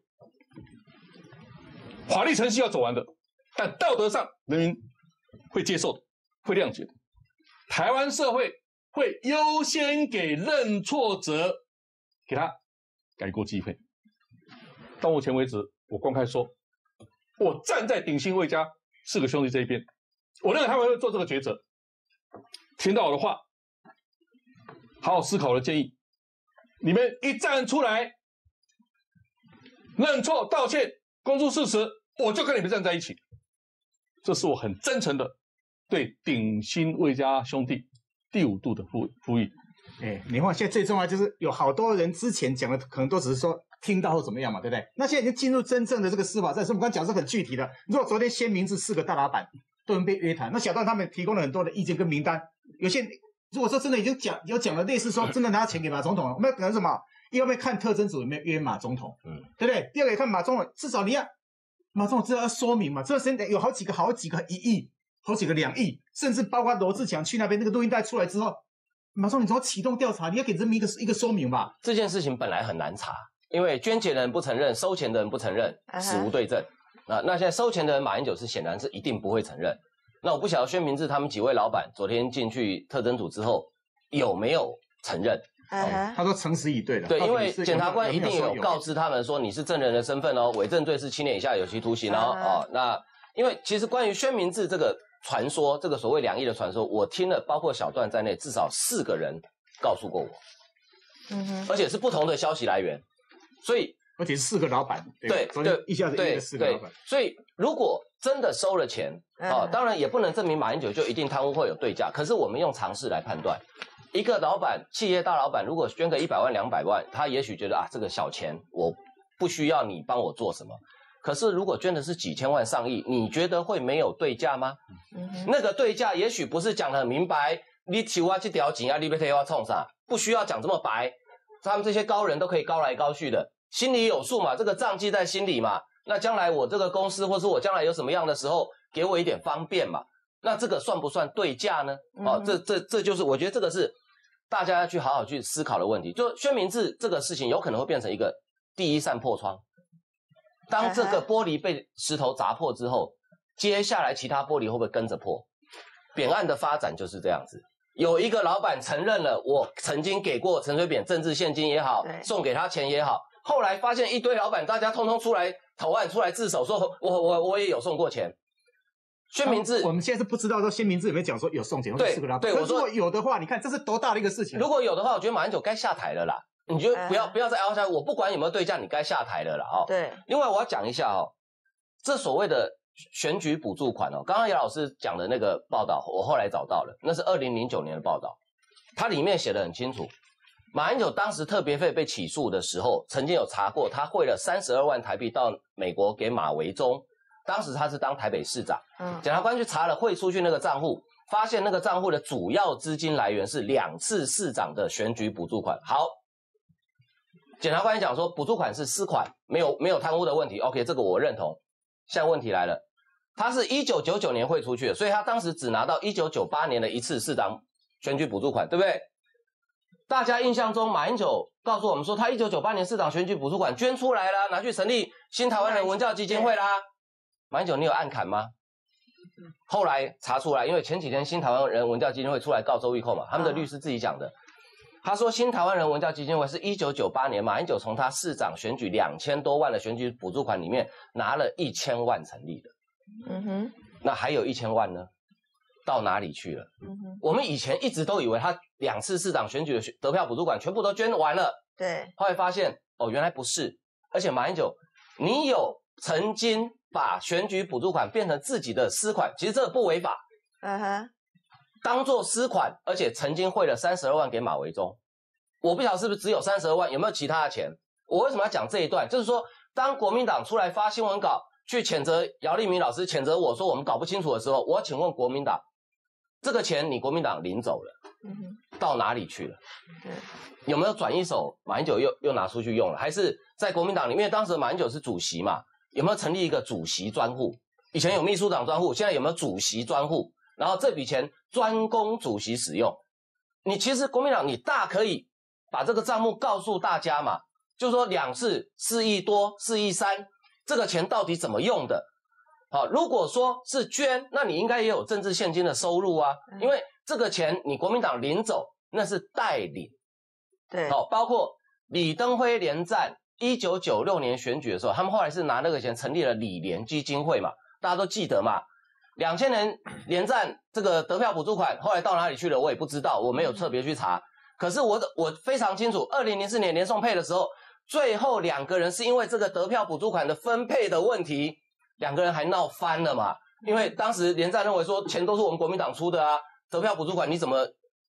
Speaker 13: 法律程序要走完的，但道德上人民会接受的，会谅解的。台湾社会会优先给认错者，给他改过机会。到目前为止，我公开说，我站在鼎新卫家四个兄弟这一边，我认为他们会做这个抉择。听到我的话，好好思考我的建议，你们一站出来认错道歉公诸事实，我就跟你们站在一起。这是我很真诚的对鼎新卫家兄弟第五度的呼呼吁。
Speaker 1: 哎，你看现在最重要就是有好多人之前讲的可能都只是说听到或怎么样嘛，对不对？那现在已经进入真正的这个司法战，所以我们刚讲是很具体的。如果昨天先明治四个大老板都能被约谈，那小段他们提供了很多的意见跟名单，有些如果说真的已经讲有讲了类似说真的拿钱给马总统了，我们要可能什么？一方面看特侦组有没有约马总统，嗯，对不对？第二个也看马总统，至少你要马总统至少要说明嘛，这个时间有好几个好几个一亿，好几个两亿，甚至包括罗志强去那边那个录音带出来之后。马上你总要启动调查，你要给人民一个一个说明吧。
Speaker 12: 这件事情本来很难查，因为捐钱的人不承认，收钱的人不承认，死无对证。啊，那现在收钱的人马英九是显然是一定不会承认。那我不晓得薛明志他们几位老板昨天进去特侦组之后有没有承认？
Speaker 1: 哦、他说诚实以对的。
Speaker 12: 对，因为检察官一定有告知他们说你是证人的身份哦，伪证罪是七年以下有期徒刑哦。哦，那因为其实关于薛明志这个。传说这个所谓两亿的传说，我听了，包括小段在内，至少四个人告诉过我，嗯哼，而且是不同的消息来源，所以
Speaker 1: 而且是四个老板，
Speaker 12: 对对，
Speaker 1: 一下子一个四个老板，
Speaker 12: 所以如果真的收了钱啊，当然也不能证明马英九就一定贪污会有对价，可是我们用常识来判断，一个老板，企业大老板，如果捐个一百万两百万，他也许觉得啊这个小钱我不需要你帮我做什么。可是，如果捐的是几千万、上亿，你觉得会没有对价吗？嗯、那个对价也许不是讲得很明白，你提我这条钱啊，你要替我冲啥？不需要讲这么白，他们这些高人都可以高来高去的，心里有数嘛，这个账记在心里嘛。那将来我这个公司，或是我将来有什么样的时候，给我一点方便嘛。那这个算不算对价呢？嗯、哦，这这这就是我觉得这个是大家要去好好去思考的问题。就薛明志这个事情，有可能会变成一个第一扇破窗。当这个玻璃被石头砸破之后，接下来其他玻璃会不会跟着破？扁案的发展就是这样子。有一个老板承认了，我曾经给过陈水扁政治现金也好，送给他钱也好，后来发现一堆老板，大家通通出来投案，出来自首，说我我我也有送过钱。薛明志，
Speaker 1: 我们现在是不知道说薛明志有没有讲说有送钱，
Speaker 12: 对对，我
Speaker 1: 说如果有的话，你看这是多大的一个事情。
Speaker 12: 如果有的话，我觉得马英九该下台了啦。你就不要不要再凹下来，我不管有没有对价，你该下台了啦哦。
Speaker 2: 对。
Speaker 12: 另外我要讲一下哦，这所谓的选举补助款哦，刚刚姚老师讲的那个报道，我后来找到了，那是二零零九年的报道，它里面写得很清楚，马英九当时特别费被起诉的时候，曾经有查过，他汇了三十二万台币到美国给马维忠，当时他是当台北市长，嗯，检察官去查了汇出去那个账户，发现那个账户的主要资金来源是两次市长的选举补助款。好。检察官讲说，补助款是私款，没有没有贪污的问题。OK， 这个我认同。现在问题来了，他是一九九九年汇出去的，所以他当时只拿到一九九八年的一次市长选举补助款，对不对？大家印象中，马英九告诉我们说，他一九九八年市长选举补助款捐出来啦，拿去成立新台湾人文教基金会啦。马英九，你有暗砍吗？后来查出来，因为前几天新台湾人文教基金会出来告周玉蔻嘛，他们的律师自己讲的。他说，新台湾人文教基金会是一九九八年马英九从他市长选举两千多万的选举补助款里面拿了一千万成立的。嗯哼，那还有一千万呢？到哪里去了？嗯哼，我们以前一直都以为他两次市长选举的得票补助款全部都捐完了。
Speaker 2: 对，
Speaker 12: 后来发现哦，原来不是。而且马英九，你有曾经把选举补助款变成自己的私款，其实这个不违法。嗯哼。当做私款，而且曾经汇了三十二万给马维忠，我不晓得是不是只有三十二万，有没有其他的钱？我为什么要讲这一段？就是说，当国民党出来发新闻稿去谴责姚立明老师、谴责我说我们搞不清楚的时候，我请问国民党，这个钱你国民党领走了，嗯、到哪里去了？嗯、有没有转一手？马英九又又拿出去用了，还是在国民党里面？当时马英九是主席嘛，有没有成立一个主席专户？以前有秘书长专户，现在有没有主席专户？然后这笔钱专供主席使用，你其实国民党你大可以把这个账目告诉大家嘛，就说两次四亿多、四亿三，这个钱到底怎么用的？好，如果说是捐，那你应该也有政治现金的收入啊，因为这个钱你国民党领走，那是代领。
Speaker 2: 对，
Speaker 12: 好，包括李登辉连战一九九六年选举的时候，他们后来是拿那个钱成立了李连基金会嘛，大家都记得嘛。两千年连战这个得票补助款后来到哪里去了，我也不知道，我没有特别去查。可是我我非常清楚，二零零四年连宋配的时候，最后两个人是因为这个得票补助款的分配的问题，两个人还闹翻了嘛。因为当时连战认为说钱都是我们国民党出的啊，得票补助款你怎么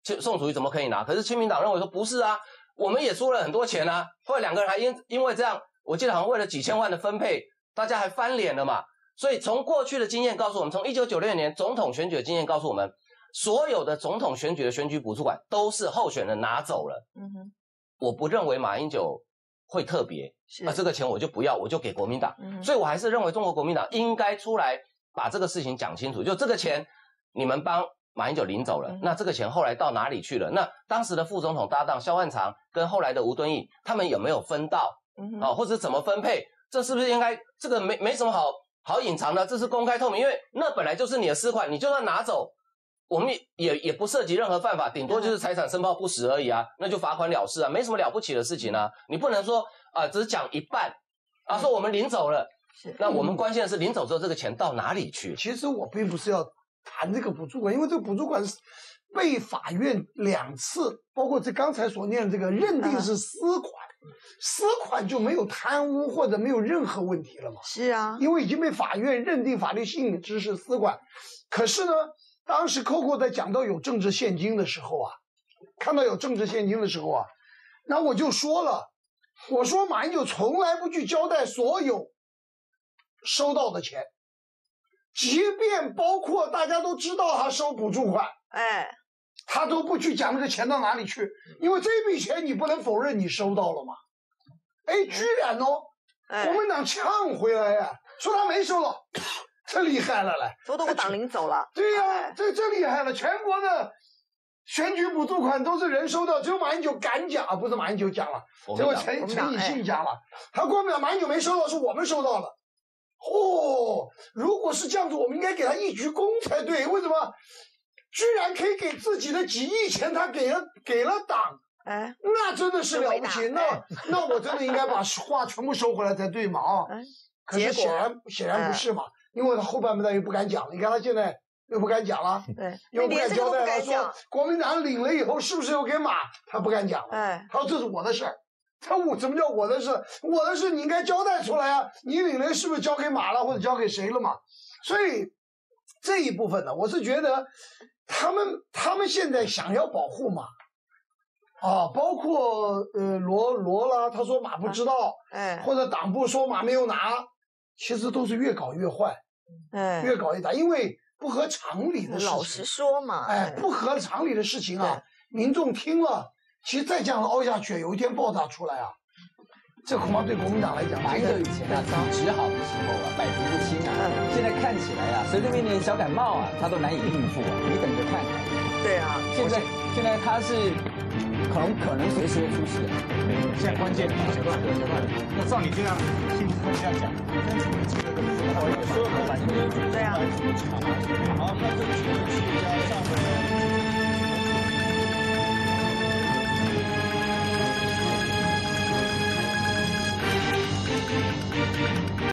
Speaker 12: 宋楚瑜怎么可以拿？可是亲民党认为说不是啊，我们也输了很多钱啊。后来两个人还因因为这样，我记得好像为了几千万的分配，大家还翻脸了嘛。所以从过去的经验告诉我们，从一九九六年总统选举的经验告诉我们，所有的总统选举的选举补助款都是候选人拿走了。嗯哼，我不认为马英九会特别，那、啊、这个钱我就不要，我就给国民党。嗯、所以我还是认为中国国民党应该出来把这个事情讲清楚，就这个钱你们帮马英九领走了，嗯、那这个钱后来到哪里去了？那当时的副总统搭档萧万长跟后来的吴敦义，他们有没有分到？嗯、啊，或者怎么分配？这是不是应该这个没没什么好好隐藏的？这是公开透明，因为那本来就是你的私款，你就算拿走，我们也也不涉及任何犯法，顶多就是财产申报不实而已啊，那就罚款了事啊，没什么了不起的事情啊。你不能说啊，只讲一半啊，说我们领走了，那我们关键的是领走之后这个钱到哪里去？
Speaker 15: 其实我并不是要谈这个补助款，因为这个补助款是被法院两次，包括这刚才所念的这个认定是私款，私款就没有贪污或者没有任何问题了嘛？
Speaker 2: 是啊，
Speaker 15: 因为已经被法院认定法律性质是私款。可是呢，当时 Coco 在讲到有政治现金的时候啊，看到有政治现金的时候啊，那我就说了，我说马英九从来不去交代所有收到的钱。即便包括大家都知道他收补助款，
Speaker 2: 哎，
Speaker 15: 他都不去讲这个钱到哪里去，因为这笔钱你不能否认你收到了嘛。哎，居然哦，
Speaker 2: 哎、
Speaker 15: 国民党呛回来呀、啊，说他没收到，这厉害了嘞，
Speaker 2: 都都给党领走了。
Speaker 15: 对呀、啊，这这厉害了，全国的选举补助款都是人收到，只有马英九敢讲啊，不是马英九讲了，只有陈陈以信讲了，他国民党马英九没收到，是我们收到了。哦，如果是这样子，我们应该给他一鞠躬才对。为什么？居然可以给自己的几亿钱，他给了给了党，
Speaker 2: 哎，
Speaker 15: 那真的是了不起。那那我真的应该把话全部收回来才对嘛啊！可是显然显然不是嘛，因为他后半段又不敢讲了。你看他现在又不敢讲了，
Speaker 2: 对，
Speaker 15: 又不敢交代了，说国民党领了以后是不是又给马？他不敢讲了。
Speaker 2: 哎，
Speaker 15: 他说这是我的事儿。他我什么叫我的事？我的事你应该交代出来啊！你领了是不是交给马了，或者交给谁了嘛？所以这一部分呢，我是觉得他们他们现在想要保护马，啊，包括呃罗罗啦，他说马不知道，
Speaker 2: 哎，
Speaker 15: 或者党部说马没有拿，其实都是越搞越坏，
Speaker 2: 哎，
Speaker 15: 越搞越大，因为不合常理的事情。
Speaker 2: 老实说嘛，
Speaker 15: 哎，不合常理的事情啊，民众听了。其实再这样凹下去，有一天爆炸出来啊，这恐怕对国民党来讲，
Speaker 5: 马英九以前啊，体质好的时候啊，百毒不侵啊，现在看起来啊，随随便便小感冒啊，他都难以应付啊，你等着看看。
Speaker 2: 对啊，
Speaker 5: 现在现在他是可能可能随时会出事。
Speaker 1: 现在关键的小段小段，那照你这样听他这样讲，跟这个这个所有的反正对啊，好，那这几个企业家上的。